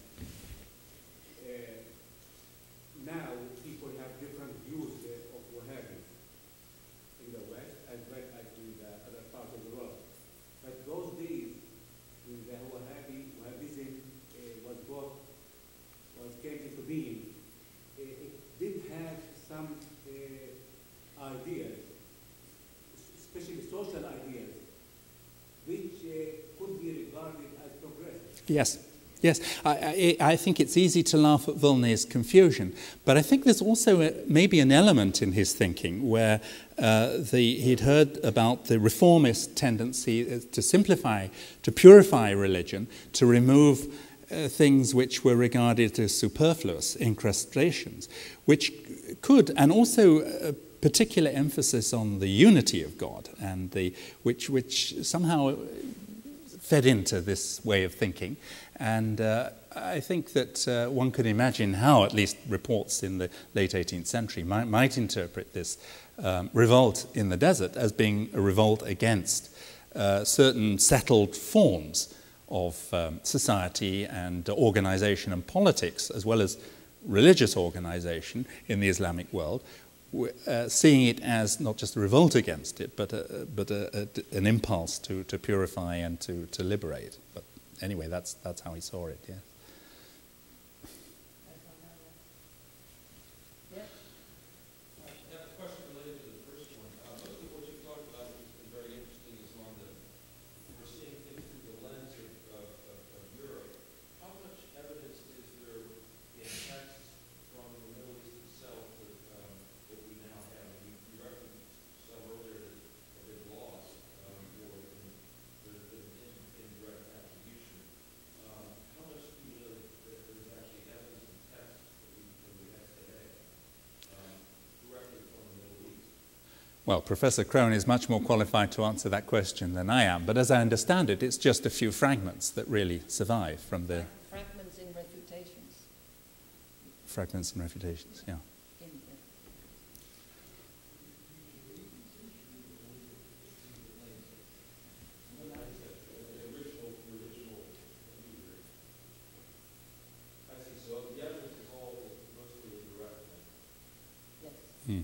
now people have different views of Wahhabis in the West as well as in the other parts of the world. But those days when the Wahhabism came into being, it did have some ideas, especially social ideas, which could be regarded as progressive. Yes. Yes, I think it's easy to laugh at Volney's confusion, but I think there's also maybe an element in his thinking where he'd heard about the reformist tendency to simplify, to purify religion, to remove things which were regarded as superfluous incrustations, which could, and also a particular emphasis on the unity of God, and which somehow fed into this way of thinking. And I think that one could imagine how, at least reports in the late 18th century, might interpret this revolt in the desert as being a revolt against certain settled forms of society and organization and politics, as well as religious organization in the Islamic world, seeing it as not just a revolt against it, but an impulse to purify and to liberate. But anyway, that's how he saw it. Yeah. Well, Professor Crone is much more qualified to answer that question than I am, but as I understand it, it's just a few fragments that really survive from the... Fragments in refutations. Fragments and refutations, yeah. Hmm.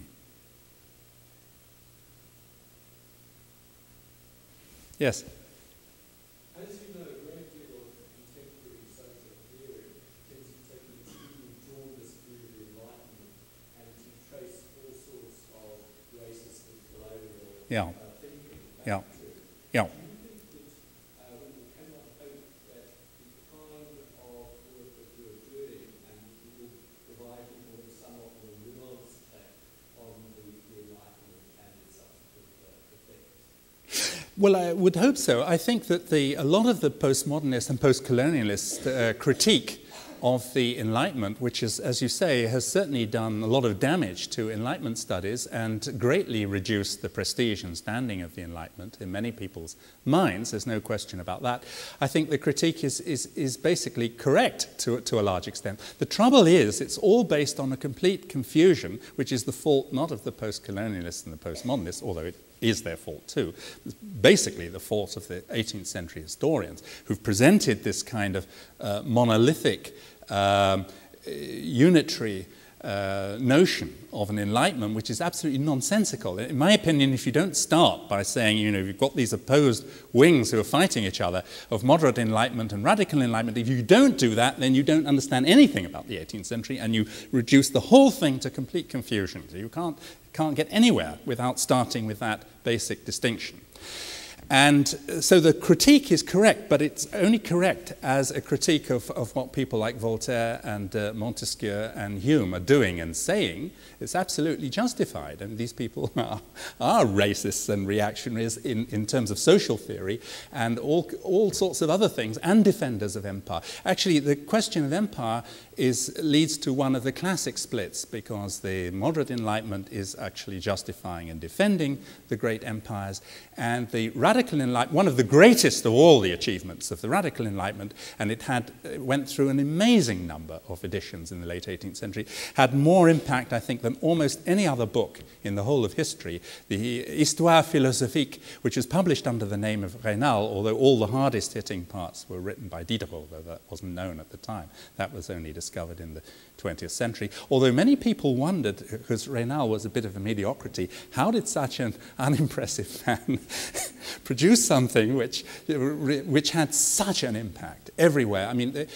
Yes. As you know, a great deal of contemporary social theory tends to take an extremely jaundiced view of the Enlightenment and to trace all sorts of racist and colonial thinking back to it. Yeah. Do you think that we cannot hope that the kind of work that you're doing and will provide people with somewhat more nuanced take on the Enlightenment and its subsequent effects? Well, I would hope so. I think that a lot of the postmodernist and post-colonialist critique of the Enlightenment, which is, as you say, has certainly done a lot of damage to Enlightenment studies and greatly reduced the prestige and standing of the Enlightenment in many people's minds. There's no question about that. I think the critique is basically correct to a large extent. The trouble is, it's all based on a complete confusion, which is the fault not of the post-colonialists and the postmodernists, although it is their fault too. It's basically the fault of the 18th century historians who've presented this kind of monolithic, unitary notion of an enlightenment which is absolutely nonsensical. In my opinion, if you don't start by saying, you know, you've got these opposed wings who are fighting each other of moderate enlightenment and radical enlightenment, if you don't do that, then you don't understand anything about the 18th century and you reduce the whole thing to complete confusion. So you can't get anywhere without starting with that basic distinction. And so the critique is correct, but it's only correct as a critique of what people like Voltaire and Montesquieu and Hume are doing and saying. It's absolutely justified. And these people are racists and reactionaries in terms of social theory and all sorts of other things, and defenders of empire. Actually, the question of empire leads to one of the classic splits, because the moderate Enlightenment is actually justifying and defending the great empires, and the Radical Enlightenment, one of the greatest of all the achievements of the Radical Enlightenment, and it went through an amazing number of editions in the late 18th century, had more impact, I think, than almost any other book in the whole of history. The Histoire philosophique, which was published under the name of Raynal, although all the hardest hitting parts were written by Diderot, though that wasn't known at the time. That was only discovered in the 20th century. Although many people wondered, because Raynal was a bit of a mediocrity, how did such an unimpressive man produce something which had such an impact everywhere? I mean,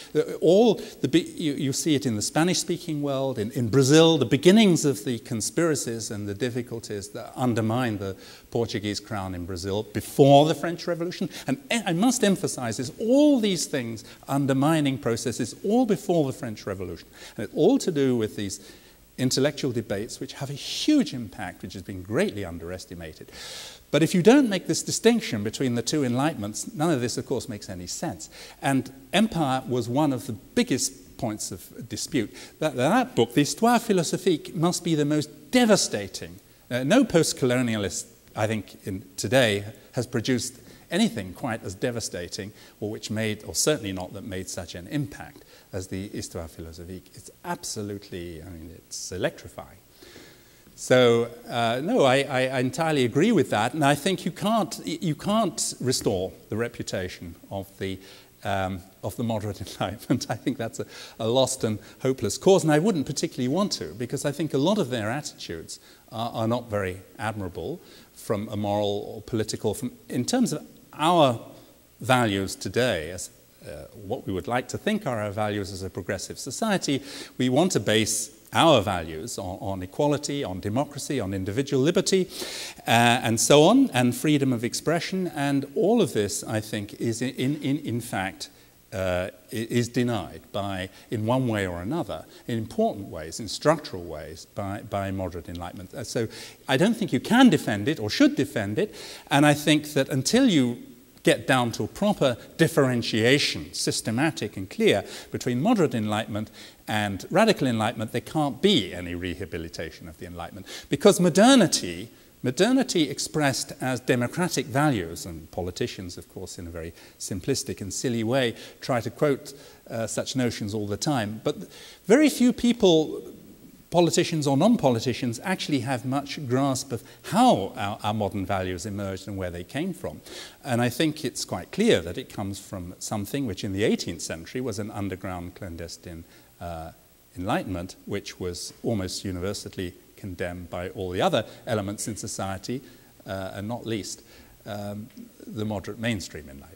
you see it in the Spanish-speaking world, in Brazil, the beginnings of the conspiracies and the difficulties that undermined the Portuguese crown in Brazil before the French Revolution. And I must emphasize this, all these things, undermining processes, all before the French Revolution. And it's all to do with these intellectual debates which have a huge impact, which has been greatly underestimated. But if you don't make this distinction between the two enlightenments, none of this, of course, makes any sense. And empire was one of the biggest points of dispute. That book, the Histoire philosophique, must be the most devastating. No post-colonialist, I think, today has produced anything quite as devastating, or which made, or certainly not that made such an impact as the Histoire philosophique. It's absolutely, I mean, it's electrifying. So, no, I entirely agree with that, and I think you can't restore the reputation of the moderate Enlightenment. I think that's a lost and hopeless cause, and I wouldn't particularly want to, because I think a lot of their attitudes are not very admirable from a moral or political, in terms of our values today, as what we would like to think are our values as a progressive society. We want to base our values on equality, on democracy, on individual liberty, and so on, and freedom of expression. And all of this, I think, is in fact is denied in one way or another, in important ways, in structural ways, by moderate Enlightenment. So I don't think you can defend it or should defend it, and I think that until you get down to a proper differentiation, systematic and clear, between moderate Enlightenment and radical Enlightenment, there can't be any rehabilitation of the Enlightenment. Because modernity, Modernity expressed as democratic values, and politicians, of course, in a very simplistic and silly way, try to quote such notions all the time. But very few people, politicians or non-politicians, actually have much grasp of how our modern values emerged and where they came from. And I think it's quite clear that it comes from something which in the 18th century was an underground clandestine enlightenment, which was almost universally condemned by all the other elements in society, and not least the moderate mainstream enlightenment.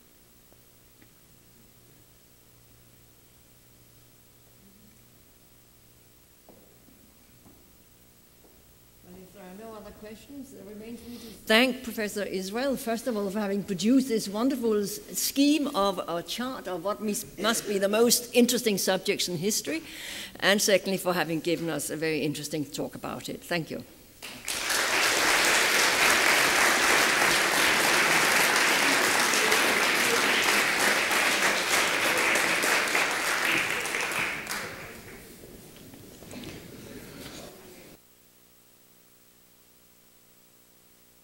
Well, if there are no other questions, it remains me to thank Professor Israel, first of all, for having produced this wonderful scheme of a chart of what must be the most interesting subjects in history, and secondly, for having given us a very interesting talk about it. Thank you.